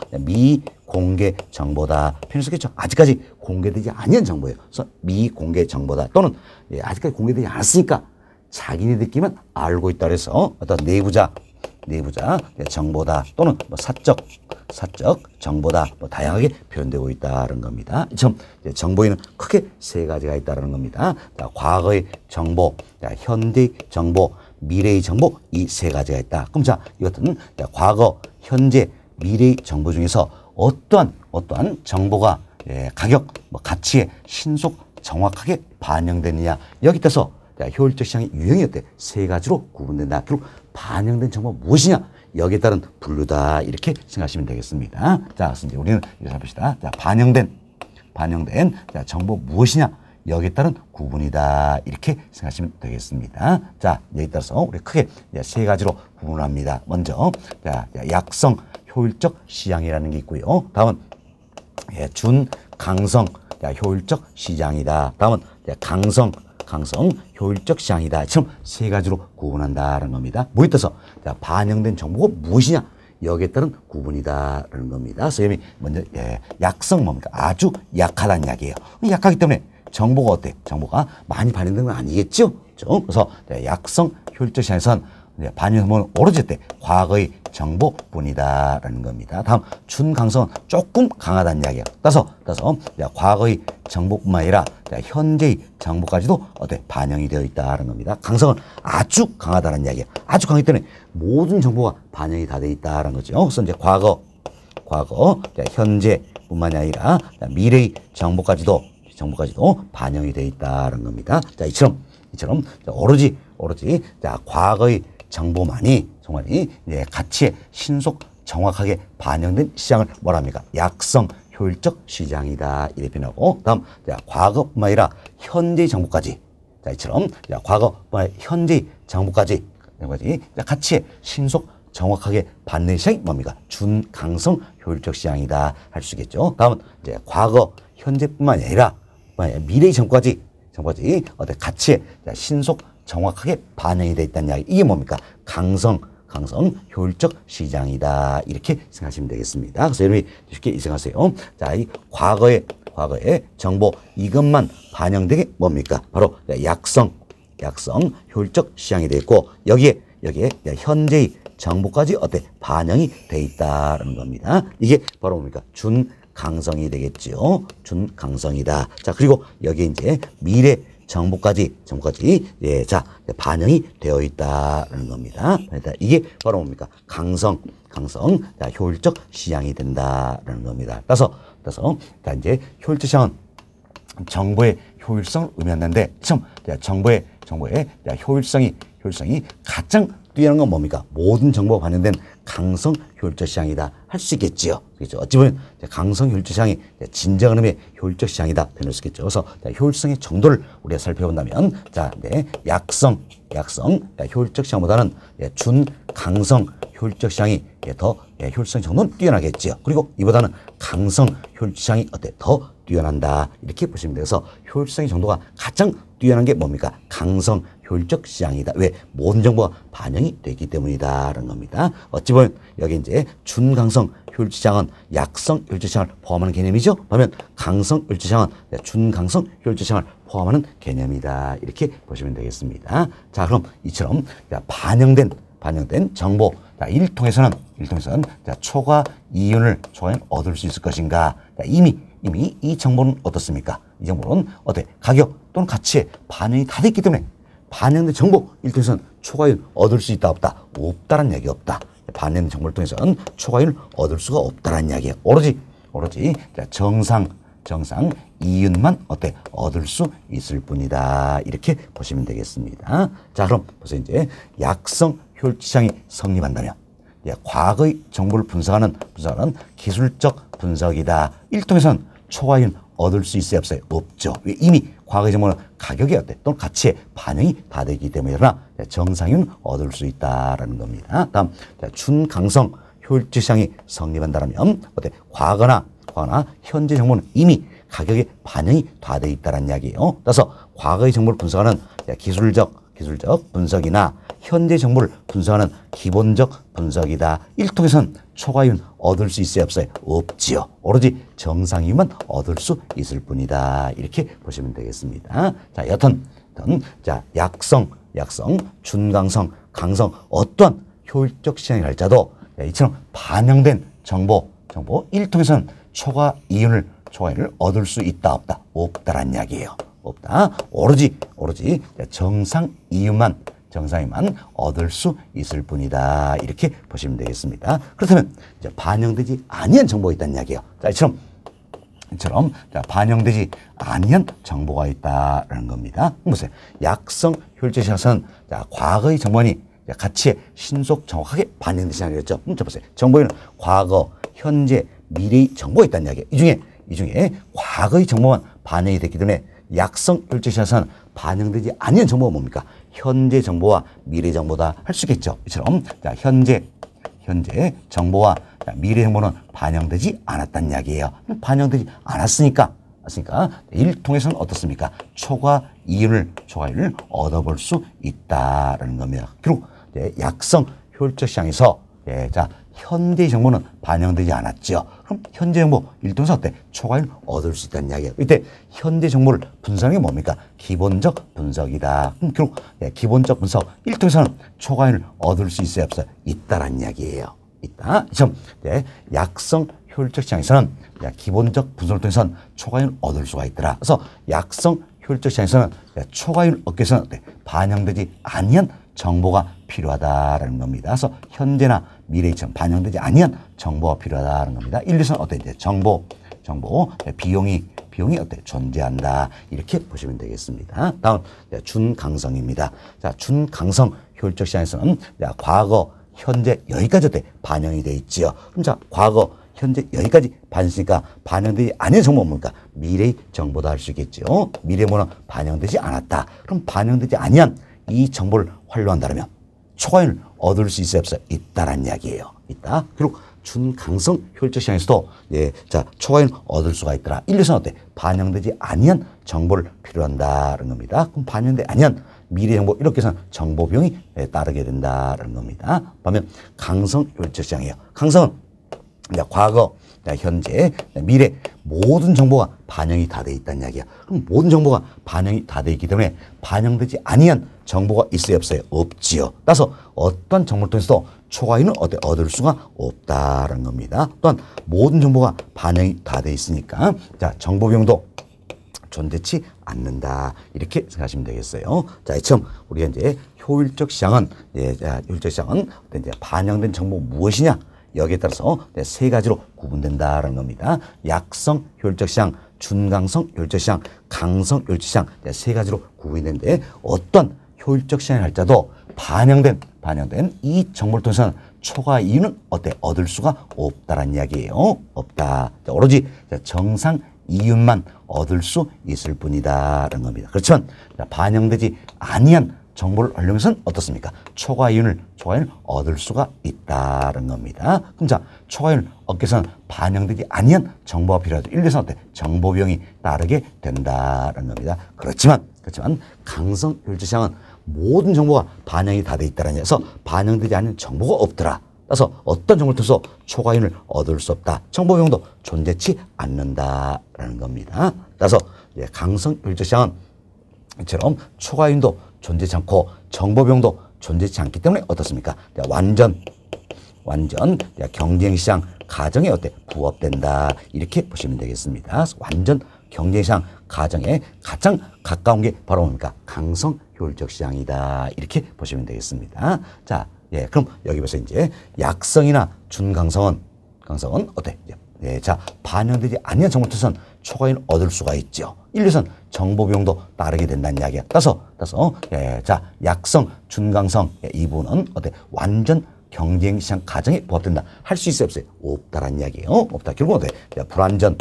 미공개 정보다 표현을 쓰겠죠. 아직까지 공개되지 아니한 정보예요. 그래서 미공개 정보다 또는 예, 아직까지 공개되지 않았으니까 자기네들끼리만 알고 있다 그래서 어떤 내부자 내부자 정보다 또는 뭐 사적 사적 정보다 뭐 다양하게 표현되고 있다는 겁니다. 좀 정보에는 크게 세 가지가 있다는 겁니다. 자, 과거의 정보, 자, 현대의 정보, 미래의 정보 이 세 가지가 있다. 그럼 자 이것은 자, 과거, 현재, 미래의 정보 중에서 어떠한 어떠한 정보가 예, 가격, 뭐 가치에 신속 정확하게 반영되느냐 여기 따라서 자, 효율적 시장의 유형이 어때? 세 가지로 구분된다. 결국 반영된 정보가 무엇이냐? 여기에 따른 분류다. 이렇게 생각하시면 되겠습니다. 자, 그래서 이제 우리는 이제 봅시다. 자, 반영된, 반영된 자, 정보 무엇이냐? 여기에 따른 구분이다. 이렇게 생각하시면 되겠습니다. 자, 여기 따라서 우리 크게 세 가지로 구분을 합니다. 먼저, 자, 약성, 효율적 시장이라는 게 있고요. 다음은 예, 준, 강성, 자, 효율적 시장이다. 다음은 강성, 강성, 효율적 시장이다. 지금 세 가지로 구분한다는 겁니다. 뭐에 따라서 자, 반영된 정보가 무엇이냐? 여기에 따른 구분이다라는 겁니다. 선생님이 먼저 예, 약성 뭡니까? 아주 약하다는 이야기예요. 약하기 때문에 정보가 어때? 정보가 많이 반영된 건 아니겠죠? 그렇죠? 그래서 약성, 효율적 시장에선 반영은 오로지 때 과거의 정보뿐이다라는 겁니다. 다음 준강성은 조금 강하다는 이야기예요. 따라서 따라서 과거의 정보뿐만 아니라 현재의 정보까지도 어때 반영이 되어 있다는 겁니다. 강성은 아주 강하다는 이야기예요. 아주 강하기 때문에 모든 정보가 반영이 다 되어 있다는 거죠. 그래서 이제 과거, 과거, 현재뿐만이 아니라 미래의 정보까지도 정보까지도 반영이 되어 있다는 겁니다. 자, 이처럼 이처럼 오로지 오로지 자 과거의 정보만이 정말이 예, 가치에 신속 정확하게 반영된 시장을 뭐랍니까? 약성 효율적 시장이다 이렇게 표현하고 다음 자, 과거뿐만 아니라 현재의 정보까지 자 이처럼 자, 과거뿐만 아니라 현재의 정보까지 까지 가치에 신속 정확하게 받는 시장이 뭡니까? 준강성 효율적 시장이다 할 수 있겠죠. 다음은 이제 과거 현재뿐만이 아니라 미래의 정보까지 정보까지 어때 가치에 신속 정확하게 반영이 돼 있다는 이야기. 이게 뭡니까? 강성 강성 효율적 시장이다. 이렇게 생각하시면 되겠습니다. 그래서 여러분이 쉽게 생각하세요. 자, 이 과거의 과거의 정보 이것만 반영되게 뭡니까? 바로 약성 약성 효율적 시장이 되어 있고 여기에 여기에 현재의 정보까지 어때 반영이 돼 있다라는 겁니다. 이게 바로 뭡니까? 준강성이 되겠죠. 준강성이다. 자, 그리고 여기에 이제 미래 정보까지 정보까지 예, 자 반영이 되어 있다라는 겁니다. 이게 바로 뭡니까? 강성 강성 자, 효율적 시장이 된다라는 겁니다. 따라서 따라서 자, 이제 효율적 시장은 정보의 효율성을 의미하는데 참 정보의 정보의 자, 효율성이 효율성이 가장 뛰어난 건 뭡니까? 모든 정보가 반영된 강성 효율적 시장이다 할 수 있겠지요. 그렇죠? 어찌 보면 강성 효율적 시장이 진정한 의미의 효율적 시장이다 표현할 수 있겠죠. 그래서 효율성의 정도를 우리가 살펴본다면 자, 네, 약성, 약성, 효율적 시장보다는 준강성 효율적 시장이 더 효율성 정도는 뛰어나겠지요. 그리고 이보다는 강성 효율적 시장이 어때? 더 뛰어난다 이렇게 보시면 돼서 효율성의 정도가 가장 뛰어난 게 뭡니까? 강성 효율적 시장이다. 왜? 모든 정보가 반영이 되기 때문이다라는 겁니다. 어찌 보면 여기 이제 준강성 효율적 시장은 약성 효율적 시장을 포함하는 개념이죠. 그러면 강성 효율적 시장은 준강성 효율적 시장을 포함하는 개념이다. 이렇게 보시면 되겠습니다. 자, 그럼 이처럼 반영된 반영된 정보 자, 이를 통해서는 이를 통해서는 자, 초과 이윤을 초과 이윤을 얻을 수 있을 것인가? 자, 이미 이미 이 정보는 어떻습니까? 이 정보는 어때? 가격 또는 가치에 반영이 다 됐기 때문에 반영된 정보 일 통해서는 초과이윤 얻을 수 있다 없다? 없다라는 이야기 없다. 반영된 정보를 통해서는 초과이윤을 얻을 수가 없다라는 이야기예요. 오로지 오로지 정상 정상 이윤만 어때? 얻을 수 있을 뿐이다. 이렇게 보시면 되겠습니다. 자, 그럼 벌써 이제 약성 효율적 시장이 성립한다면 과거의 정보를 분석하는 분석하는 기술적 분석이다. 일 통해서는 초과이윤 얻을 수 있어요 없어요? 없죠. 왜? 이미 과거의 정보는 가격이 어때? 또는 가치에 반영이 다 되기 때문에 그러나 정상이윤 얻을 수 있다라는 겁니다. 다음 준강성 효율적 시장이 성립한다면 어때? 과거나 과거나 현재 정보는 이미 가격에 반영이 다 돼 있다는 이야기예요. 따라서 과거의 정보를 분석하는 기술적 기술적 분석이나 현재 정보를 분석하는 기본적 분석이다. 일 통해서는 초과이윤 얻을 수 있어요 없어요? 없지요. 오로지 정상이윤만 얻을 수 있을 뿐이다. 이렇게 보시면 되겠습니다. 자, 여튼, 여튼 자 약성, 약성, 준강성, 강성 어떠한 효율적 시장이 할지라도 이처럼 반영된 정보, 정보 일 통해서는 초과이윤을 초과이윤을 얻을 수 있다 없다? 없다란 이야기예요. 없다. 오로지 오로지 정상 이윤만 정상이만 얻을 수 있을 뿐이다. 이렇게 보시면 되겠습니다. 그렇다면 이제 반영되지 아니한 정보가 있다는 이야기예요. 자, 이처럼 이처럼 자, 반영되지 아니한 정보가 있다라는 겁니다. 보세요. 약성 효율적 시장에서는 자, 과거의 정보니 가치에 신속 정확하게 반영되지 않겠죠. 자, 보세요. 정보에는 과거, 현재, 미래의 정보가 있다는 이야기예요. 이 중에 이 중에 과거의 정보만 반영이 됐기 때문에 약성 효율적 시장에서는 반영되지 않는 정보가 뭡니까? 현재 정보와 미래 정보다 할 수 있겠죠. 이처럼 자, 현재 현재 정보와 자, 미래 정보는 반영되지 않았다는 이야기예요. 반영되지 않았으니까 않았으니까 이를 통해서는 어떻습니까? 초과 이윤을 초과 이윤을 얻어볼 수 있다라는 겁니다. 그리고 네, 약성 효율적 시장에서 예, 자 현재 정보는 반영되지 않았죠. 그럼 현재 정보 일 통해서 어때? 초과이윤 얻을 수 있다는 이야기예요. 이때 현재 정보를 분석하는 게 뭡니까? 기본적 분석이다. 그럼 결국 네, 기본적 분석 일 통해서는 초과이윤을 얻을 수 있어요 없어요? 있다라는 이야기예요. 있다. 좀 네, 약성 효율적 시장에서는 네, 기본적 분석을 통해서는 초과이윤을 얻을 수가 있더라. 그래서 약성 효율적 시장에서는 네, 초과이윤을 얻기 위해서는 어때? 반영되지 아니한 정보가 필요하다라는 겁니다. 그래서 현재나 미래처럼 반영되지 아니한 정보가 필요하다는 겁니다. 일에서는 어때? 이제 정보, 정보, 비용이, 비용이 어때? 존재한다. 이렇게 보시면 되겠습니다. 다음, 준강성입니다. 자, 준강성 효율적 시장에서는 자, 과거, 현재, 여기까지 어때? 반영이 돼 있지요. 그럼 자, 과거, 현재, 여기까지 반영했으니까 반영되지 않은 정보는 뭡니까? 미래의 정보다 할 수 있겠죠. 미래모는 반영되지 않았다. 그럼 반영되지 아니한 이 정보를 활용한다면 초과이윤을 얻을 수 있어요 없어요? 있다라는 이야기예요. 있다. 그리고 준강성 효율적 시장에서도 예, 자 초과이윤 얻을 수가 있더라. 인류선 어때? 반영되지 아니한 정보를 필요한다는 겁니다. 그럼 반영되지 아니한 미래 정보 이렇게 해서 정보 비용이 예, 따르게 된다는 겁니다. 반면 강성 효율적 시장이에요. 강성은 자, 과거, 자, 현재, 미래 모든 정보가 반영이 다 돼 있다는 이야기야. 그럼 모든 정보가 반영이 다 돼 있기 때문에 반영되지 아니한 정보가 있어요, 없어요? 없지요. 따라서 어떤 정보를 통해서도 초과이윤을 얻을 수가 없다는 겁니다. 또한 모든 정보가 반영이 다 돼 있으니까 자 정보 비용도 존재치 않는다. 이렇게 생각하시면 되겠어요. 자, 처음 우리가 이제 효율적 시장은 예, 자, 효율적 시장은 이제 반영된 정보 무엇이냐? 여기에 따라서 세 가지로 구분된다는 겁니다. 약성 효율적 시장, 준강성 효율적 시장, 강성 효율적 시장 세 가지로 구분이 되는데 어떤 효율적 시장을 할자도 반영된 반영된 이 정보를 통해서는 초과 이윤은 어때? 얻을 수가 없다라는 이야기예요. 없다. 자, 오로지 정상 이윤만 얻을 수 있을 뿐이다라는 겁니다. 그렇지만 반영되지 아니한 정보를 활용해서는 어떻습니까? 초과이윤을 초과이윤을 얻을 수가 있다는 겁니다. 그럼 자 초과이윤을 얻기 위해서는 반영되지 아니한 정보가 필요하죠. 예를 들어서 어때? 정보 비용이 따르게 된다는 겁니다. 그렇지만 그렇지만 강성 효율적 시장은 모든 정보가 반영이 다 돼 있다는 얘기에서 반영되지 않은 정보가 없더라. 따라서 어떤 정보를 통해서 초과이윤을 얻을 수 없다. 정보 비용도 존재치 않는다라는 겁니다. 따라서 예, 강성 효율적 시장은 이처럼 초과이윤도 존재치 않고 정보 비용도 존재치 않기 때문에 어떻습니까? 완전 완전 경쟁시장 가정에 어때? 부합된다. 이렇게 보시면 되겠습니다. 완전 경쟁시장 가정에 가장 가까운 게 바로 뭡니까? 강성 효율적 시장이다. 이렇게 보시면 되겠습니다. 자, 예, 그럼 여기서 이제 약성이나 준강성은 강성은 어때? 예, 자, 반영되지 아니한 정보를 통해서는 초과이윤 얻을 수가 있죠. 인류선 정보 비용도 따르게 된다는 이야기야. 따라서, 따라서, 예, 자, 약성, 준강성, 예, 이 부분은 어때? 완전 경쟁시장 가정에 부합된다. 할 수 있어요, 없어요? 없다라는 이야기예요. 없다. 결국은 어때? 예, 불완전,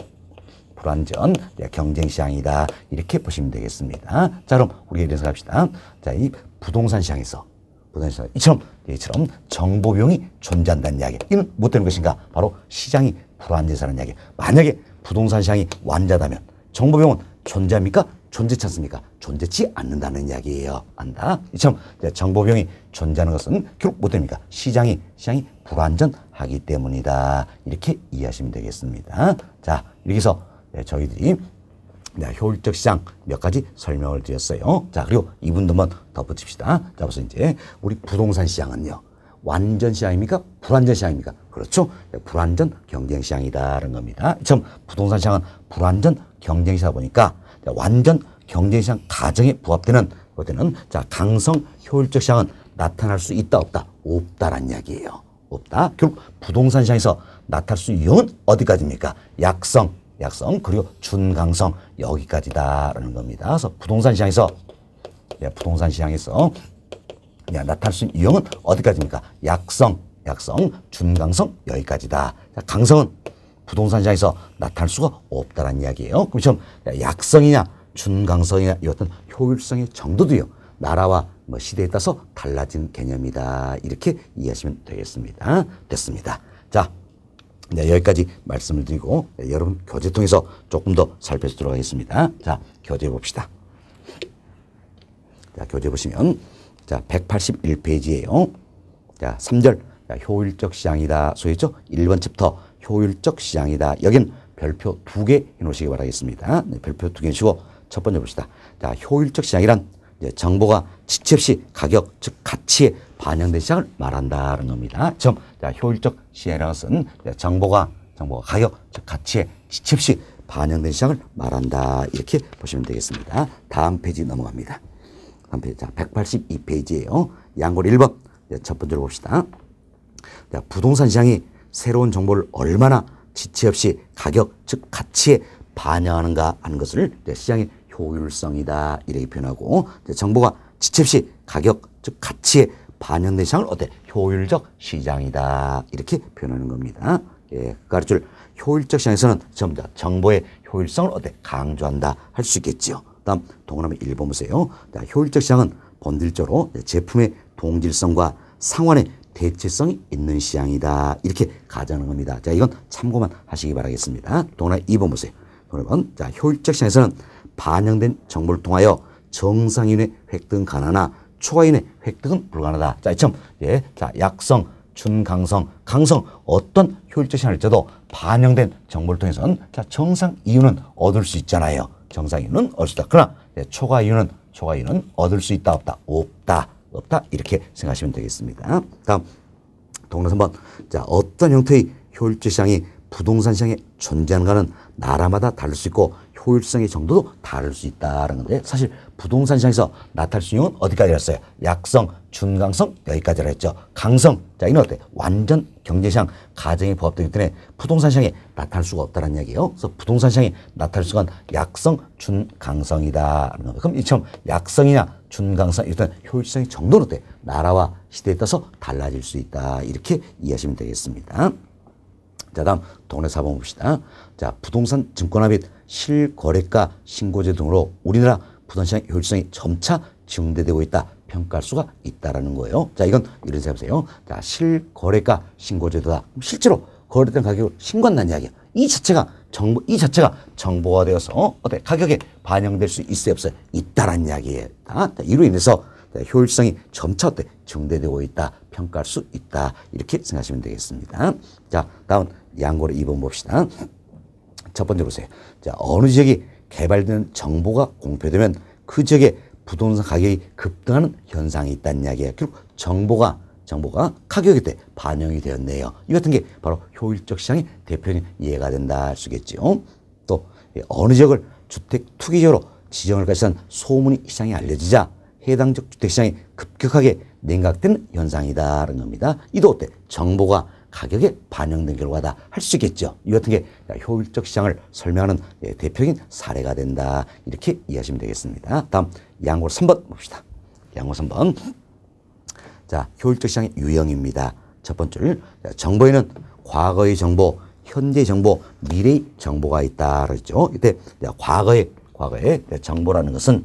불완전 예, 경쟁시장이다. 이렇게 보시면 되겠습니다. 자, 그럼 우리가 이래서 갑시다. 자, 이 부동산 시장에서, 부동산 시장, 이처럼, 이처럼 정보 비용이 존재한다는 이야기. 이는 뭐 되는 것인가? 바로 시장이 불완전사라는 이야기. 만약에 부동산 시장이 완전하다면 정보 비용은 존재합니까? 존재치 않습니까? 존재치 않는다는 이야기예요. 안다. 이처럼 정보 비용이 존재하는 것은 결국 뭐 됩니까? 시장이 시장이 불완전하기 때문이다. 이렇게 이해하시면 되겠습니다. 자, 이렇게 해서 저희들이 효율적 시장 몇 가지 설명을 드렸어요. 자, 그리고 이 부분도 한번 덧붙입시다. 자, 그래서 이제 우리 부동산 시장은요. 완전 시장입니까? 불완전 시장입니까? 그렇죠. 불완전 경쟁 시장이다라는 겁니다. 참 부동산 시장은 불완전 경쟁 시장 보니까 완전 경쟁 시장 가정에 부합되는 그때는 자 강성 효율적 시장은 나타날 수 있다 없다? 없다라는 이야기예요. 없다. 결국 부동산 시장에서 나타날 수 있는 이유는 어디까지입니까? 약성, 약성 그리고 준강성 여기까지다라는 겁니다. 그래서 부동산 시장에서 예, 부동산 시장에서 야, 나타날 수 있는 유형은 어디까지입니까? 약성, 약성, 준강성 여기까지다. 자, 강성은 부동산 시장에서 나타날 수가 없다는 이야기예요. 그럼 약성이냐, 준강성이냐 이 어떤 효율성의 정도도요. 나라와 뭐 시대에 따라서 달라진 개념이다. 이렇게 이해하시면 되겠습니다. 됐습니다. 자, 네, 여기까지 말씀을 드리고 네, 여러분 교재 통해서 조금 더 살펴보도록 하겠습니다. 자, 교재 봅시다. 자, 교재 보시면 자, 백팔십일 페이지예요. 자, 삼 절. 자, 효율적 시장이다. 소위죠? 일 번 챕터 효율적 시장이다. 여긴 별표 두 개 해놓으시기 바라겠습니다. 네, 별표 두 개 해주시고 첫 번째 봅시다. 자, 효율적 시장이란 이제 정보가 지체 없이 가격, 즉 가치에 반영된 시장을 말한다는 겁니다. 점. 자, 효율적 시장이라는 것은 정보가 정보가 가격, 즉 가치에 지체 없이 반영된 시장을 말한다. 이렇게 보시면 되겠습니다. 다음 페이지 넘어갑니다. 다음 페이지. 자, 백팔십이 페이지예요. 양골 일 번. 첫 번째로 봅시다. 자, 부동산 시장이 새로운 정보를 얼마나 지체 없이 가격, 즉 가치에 반영하는가 하는 것을 시장의 효율성이다 이렇게 표현하고 정보가 지체 없이 가격, 즉 가치에 반영된 시장을 어때? 효율적 시장이다 이렇게 표현하는 겁니다. 예, 가르칠 효율적 시장에서는 전부 다 정보의 효율성을 어때? 강조한다 할 수 있겠죠. 다음 동그라미 일 번 보세요. 자, 효율적 시장은 본질적으로 제품의 동질성과 상환의 대체성이 있는 시장이다. 이렇게 가정하는 겁니다. 자, 이건 참고만 하시기 바라겠습니다. 동그라미 이 번 보세요. 동그라미 일 번. 자, 효율적 시장에서는 반영된 정보를 통하여 정상인의 획득은 가능하나 초과인의 획득은 불가능하다. 자, 이점 예, 자, 약성, 준강성, 강성 어떤 효율적 시장일지도 반영된 정보를 통해서는 자, 정상 이윤은 얻을 수 있잖아요. 정상 이윤은 얻을 수 있다. 그러나 예, 초과 이윤은 초과 이윤은 얻을 수 있다 없다 없다 없다 이렇게 생각하시면 되겠습니다. 다음 동그라미 삼 번. 자, 어떤 형태의 효율적 시장이 부동산 시장에 존재하는가는 나라마다 다를 수 있고 효율성의 정도도 다를 수 있다는 건데 사실 부동산 시장에서 나타날 수 있는 건 어디까지 했어요? 약성, 준강성 여기까지 했죠. 강성, 자 이는 어때? 완전 경제시장 가정에 부합되기 때문에 부동산 시장에 나타날 수가 없다는 이야기예요. 그래서 부동산 시장에 나타날 수가 약성, 준강성이다. 그럼 이처럼 약성이냐 준강성 일단 효율성의 정도는 어때? 나라와 시대에 따라서 달라질 수 있다. 이렇게 이해하시면 되겠습니다. 자, 다음 동그라미 사 번 봅시다. 자, 부동산 증권화 및 실거래가 신고제 등으로 우리나라 부동산 효율성이 점차 증대되고 있다. 평가할 수가 있다라는 거예요. 자, 이건 이런 생각 해보세요. 자, 실거래가 신고제도다. 실제로 거래된 가격을 신고한다는 이야기야. 이 자체가 정보, 이 자체가 정보가 되어서 어? 어때? 가격에 반영될 수 있어요, 없어요? 있다라는 이야기예요. 자, 이로 인해서 효율성이 점차 어때? 증대되고 있다. 평가할 수 있다. 이렇게 생각하시면 되겠습니다. 자, 다음 양고래 이 번 봅시다. 첫 번째 보세요. 자, 어느 지역이 개발되는 정보가 공표되면 그 지역의 부동산 가격이 급등하는 현상이 있다는 이야기예요. 결국 정보가 정보가 가격에 때 반영이 되었네요. 이 같은 게 바로 효율적 시장의 대표적인 예가 된다 할 수 있겠죠. 또 어느 지역을 주택 투기지역으로 지정할 것이란 소문이 시장에 알려지자 해당 지역 주택 시장이 급격하게 냉각되는 현상이다라는 겁니다. 이도 어때? 정보가 가격에 반영된 결과다 할 수 있겠죠. 이 같은 게 효율적 시장을 설명하는 대표적인 사례가 된다. 이렇게 이해하시면 되겠습니다. 다음 양고로 삼 번 봅시다. 양고로 삼 번. 자, 효율적 시장의 유형입니다. 첫 번째를 정보에는 과거의 정보, 현재 정보, 미래의 정보가 있다 그랬죠. 이때 과거의 과거의 정보라는 것은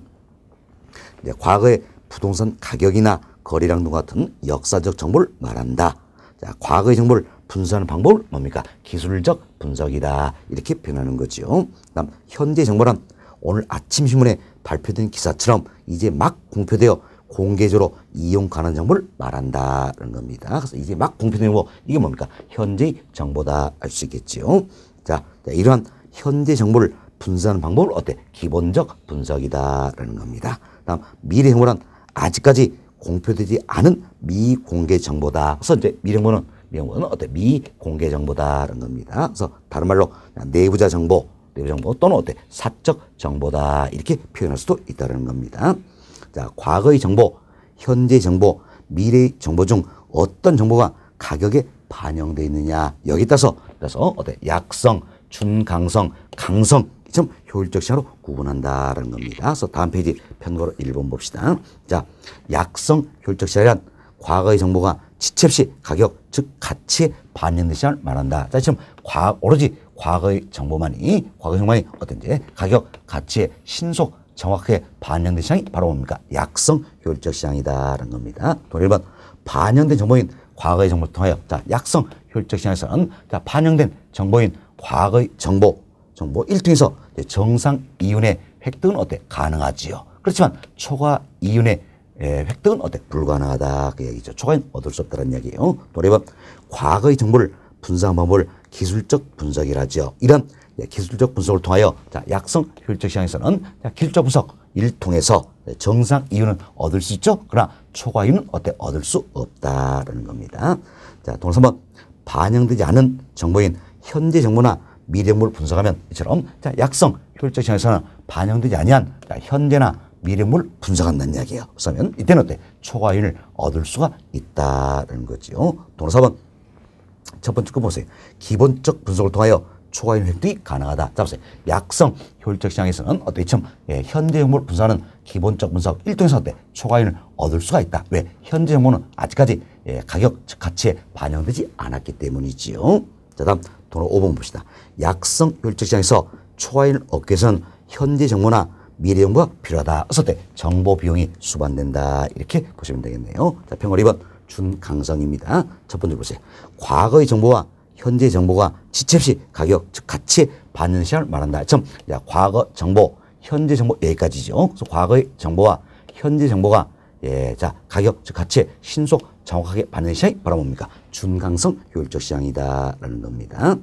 과거의 부동산 가격이나 거래량 등 같은 역사적 정보를 말한다. 자, 과거의 정보를 분석하는 방법은 뭡니까? 기술적 분석이다. 이렇게 표현하는 거죠. 다음 현재 정보란 오늘 아침 신문에 발표된 기사처럼 이제 막 공표되어 공개적으로 이용 가능한 정보를 말한다는 겁니다. 그래서 이제 막 공표되는 거 이게 뭡니까? 현재의 정보다 알 수 있겠죠. 자, 이러한 현재 정보를 분석하는 방법을 어때? 기본적 분석이다라는 겁니다. 다음 미래 정보란 아직까지 공표되지 않은 미공개 정보다. 그래서 이제 미래 정보는 미래 정보는 어때? 미공개 정보다라는 겁니다. 그래서 다른 말로 내부자 정보, 내부 정보 또는 어때? 사적 정보다 이렇게 표현할 수도 있다는 겁니다. 자, 과거의 정보, 현재 정보, 미래의 정보 중 어떤 정보가 가격에 반영되어 있느냐 여기 따라서 그래서 어때? 약성, 준강성, 강성 좀 효율적 시장으로 구분한다라는 겁니다. 그래서 다음 페이지 편거로 일 번 봅시다. 자, 약성 효율적 시장이란 과거의 정보가 지체 없이 가격, 즉 가치에 반영된 시장을 말한다. 자, 지금 과, 오로지 과거의 정보만이 과거의 정보만이 어떤지 가격, 가치에 신속 정확하게 반영된 시장이 바로 뭡니까? 약성 효율적 시장이다라는 겁니다. 또 일 번 반영된 정보인 과거의 정보를 통하여 자, 약성 효율적 시장에서는 자, 반영된 정보인 과거의 정보 정보 일 통해서 정상 이윤의 획득은 어때? 가능하지요. 그렇지만 초과 이윤의 획득은 어때? 불가능하다. 그 얘기죠. 초과는 얻을 수 없다는 이야기예요. 또 일 번 과거의 정보를 분석한 방법을 기술적 분석이라죠. 이런 기술적 분석을 통하여 자, 약성 효율적 시장에서는 자, 기술적 분석을 통해서 정상 이윤은 얻을 수 있죠. 그러나 초과 이윤은 어때? 얻을 수 없다라는 겁니다. 자, 동사 삼 번 반영되지 않은 정보인 현재 정보나 미래 정보를 분석하면 이처럼 자, 약성 효율적 시장에서는 반영되지 아니한 자, 현재나 미래 정보를 분석한다는 이야기예요. 그러면 이때는 어때? 초과 이윤을 얻을 수가 있다는 거죠. 동사 사 번 첫 번째 거 보세요. 기본적 분석을 통하여 초과 이윤 획득이 가능하다. 자, 보세요. 약성 효율적 시장에서는 어때? 이처럼 예, 현재 정보를 분석하는 기본적 분석 일 통해서 어때? 초과 이윤을 얻을 수가 있다. 왜? 현재 정보는 아직까지 예, 가격, 즉 가치에 반영되지 않았기 때문이지요. 자, 다음 동으로 오 번 봅시다. 약성 효율적 시장에서 초과 이윤을 얻기 위해서는 현재 정보나 미래 정보가 필요하다. 그래서 어때? 정보 비용이 수반된다. 이렇게 보시면 되겠네요. 자, 평월 이 번 준강성입니다. 첫 번째 보세요. 과거의 정보와 현재 정보가 지체 없이 가격, 즉 가치에 반영되는 시장을 말한다. 점. 자, 과거 정보, 현재 정보 여기까지죠. 그래서 과거의 정보와 현재 정보가 예, 자, 가격, 즉 가치에 신속 정확하게 반영되는 시장이 바로 뭡니까? 준강성 효율적 시장이다라는 겁니다.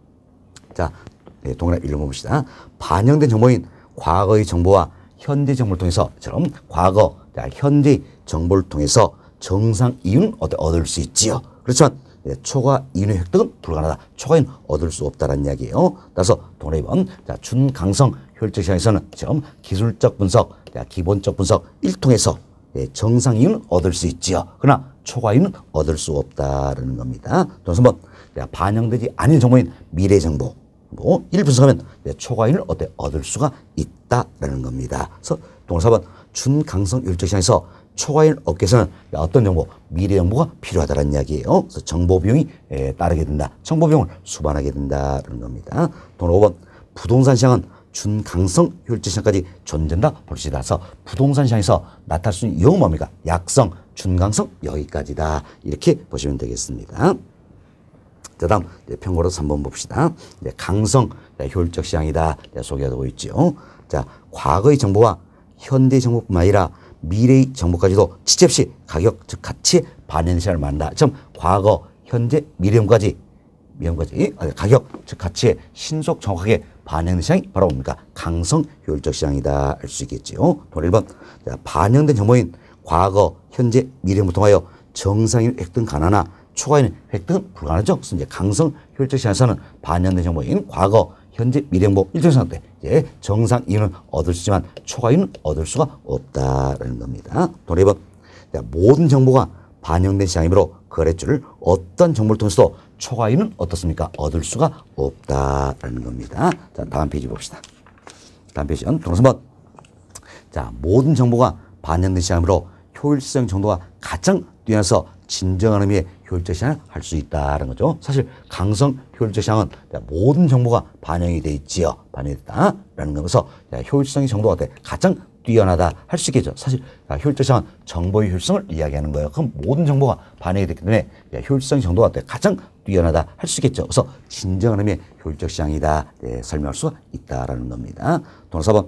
자, 예, 동그라미 읽어봅시다. 반영된 정보인 과거의 정보와 현재 정보를 통해서처럼 과거, 자, 현재 정보를 통해서 정상 이윤은 얻을 수 있지요. 그렇지만 예, 초과 이윤의 획득은 불가능하다. 초과 이윤 얻을 수 없다는 이야기예요. 따라서 동그라미 번, 자, 준강성 효율적 시장에서는 지금 기술적 분석, 자, 기본적 분석 일 통해서 예, 정상 이윤은 얻을 수 있지요. 그러나 초과 이윤은 얻을 수 없다라는 겁니다. 동그라미 번, 자, 반영되지 않은 정보인 미래 정보. 뭐, 일 분석하면 초과이윤을 어때? 얻을 수가 있다라는 겁니다. 그래서 동그라미 사 번 준강성 효율적 시장에서 초과이윤을 얻기 위해서는 어떤 정보? 미래 정보가 필요하다는 이야기예요. 그래서 정보 비용이 에, 따르게 된다. 정보 비용을 수반하게 된다는 겁니다. 동그라미 오 번 부동산 시장은 준강성 효율적 시장까지 존재한다 봅시다. 그래서 부동산 시장에서 나타날 수 있는 이유는 뭡니까? 약성, 준강성 여기까지다. 이렇게 보시면 되겠습니다. 자, 다음 평가로 삼 번 봅시다. 이제 강성 효율적 시장이다 소개하고 있죠. 자, 과거의 정보와 현대의 정보뿐만 아니라 미래의 정보까지도 지체 없이 가격, 즉 가치에 반영되는 시장을 말한다. 점 과거, 현재, 미래까지 미래까지 가격, 즉 가치에 신속 정확하게 반영되는 시장이 바로 뭡니까? 강성 효율적 시장이다 알 수 있겠죠. 일 번 자, 반영된 정보인 과거, 현재, 미래를 통하여 정상인 획득 가능하나 초과이윤 획득은 불가능하죠. 그래서 이제 강성 효율적 시장에서는 반영된 정보인 과거, 현재, 미래 정보 일정 상황 때 이제 정상 이윤은 얻을 수 있지만 초과이윤은 얻을 수가 없다라는 겁니다. 또 이 번 모든 정보가 반영된 시장이므로 거래주를 어떤 정보를 통해서도 초과이윤은 어떻습니까? 얻을 수가 없다라는 겁니다. 자, 다음 페이지 봅시다. 다음 페이지는 동그라미 삼 번 자, 모든 정보가 반영된 시장이므로 효율성 정도가 가장 뛰어나서 진정한 의미의 효율적 시장을 할 수 있다는 거죠. 사실 강성 효율적 시장은 모든 정보가 반영이 돼 있지요. 반영이 됐다라는 거면서 효율성의 정도가 어때? 가장 뛰어나다 할 수 있겠죠. 사실 효율적 시장은 정보의 효율성을 이야기하는 거예요. 그럼 모든 정보가 반영이 됐기 때문에 효율성 정도가 어때? 가장 뛰어나다 할 수 있겠죠. 그래서 진정한 의미의 효율적 시장이다 네, 설명할 수가 있다라는 겁니다. 동그라미 사 번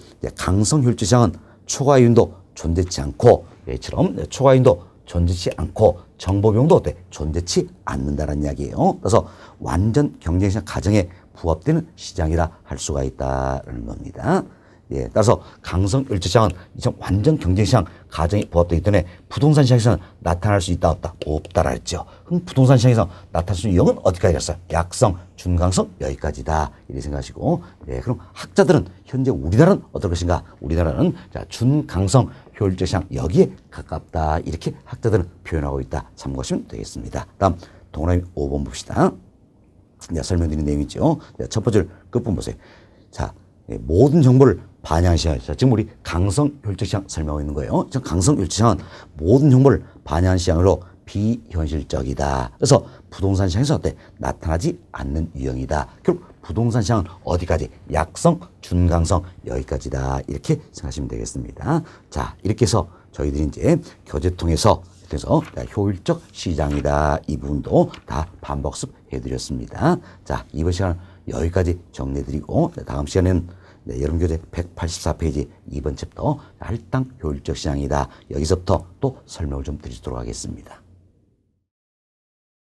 강성 효율적 시장은 초과이윤도 존재치 않고 얘처럼 초과이윤도 존재치 않고 정보 비용도 어때? 존재치 않는다는 이야기예요. 그래서 완전 경쟁시장 가정에 부합되는 시장이라 할 수가 있다는 겁니다. 예, 따라서 강성 효율적 시장은 완전 경쟁시장 가정에 부합되기 때문에 부동산 시장에서는 나타날 수 있다 없다? 없다라 했죠. 그럼 부동산 시장에서 나타날 수 있는 영은 어디까지 갔어요? 약성, 준강성 여기까지다 이렇게 생각하시고 예, 그럼 학자들은 현재 우리나라는 어떨 것인가? 우리나라는 자, 준강성 효율적 시장 여기에 가깝다 이렇게 학자들은 표현하고 있다 참고하시면 되겠습니다. 다음 동그라미 오 번 봅시다. 네, 설명드린 내용이죠. 네, 첫 번째 끝부분 보세요. 자, 예, 모든 정보를 반영하는 시장. 자, 지금 우리 강성 효율적 시장 설명하고 있는 거예요. 지금 강성 효율적 시장은 모든 정보를 반영하는 시장으로 비현실적이다. 그래서 부동산 시장에서 어때? 나타나지 않는 유형이다. 결국 부동산 시장은 어디까지? 약성, 준강성 여기까지다. 이렇게 생각하시면 되겠습니다. 자, 이렇게 해서 저희들이 이제 교재통해서 그래서 효율적 시장이다. 이 부분도 다 반복습 해드렸습니다. 자, 이번 시간은 여기까지 정리해드리고 다음 시간에는 네, 여러분교재 백팔십사 페이지 이 번 챕터 할당 효율적 시장이다. 여기서부터 또 설명을 좀 드리도록 하겠습니다.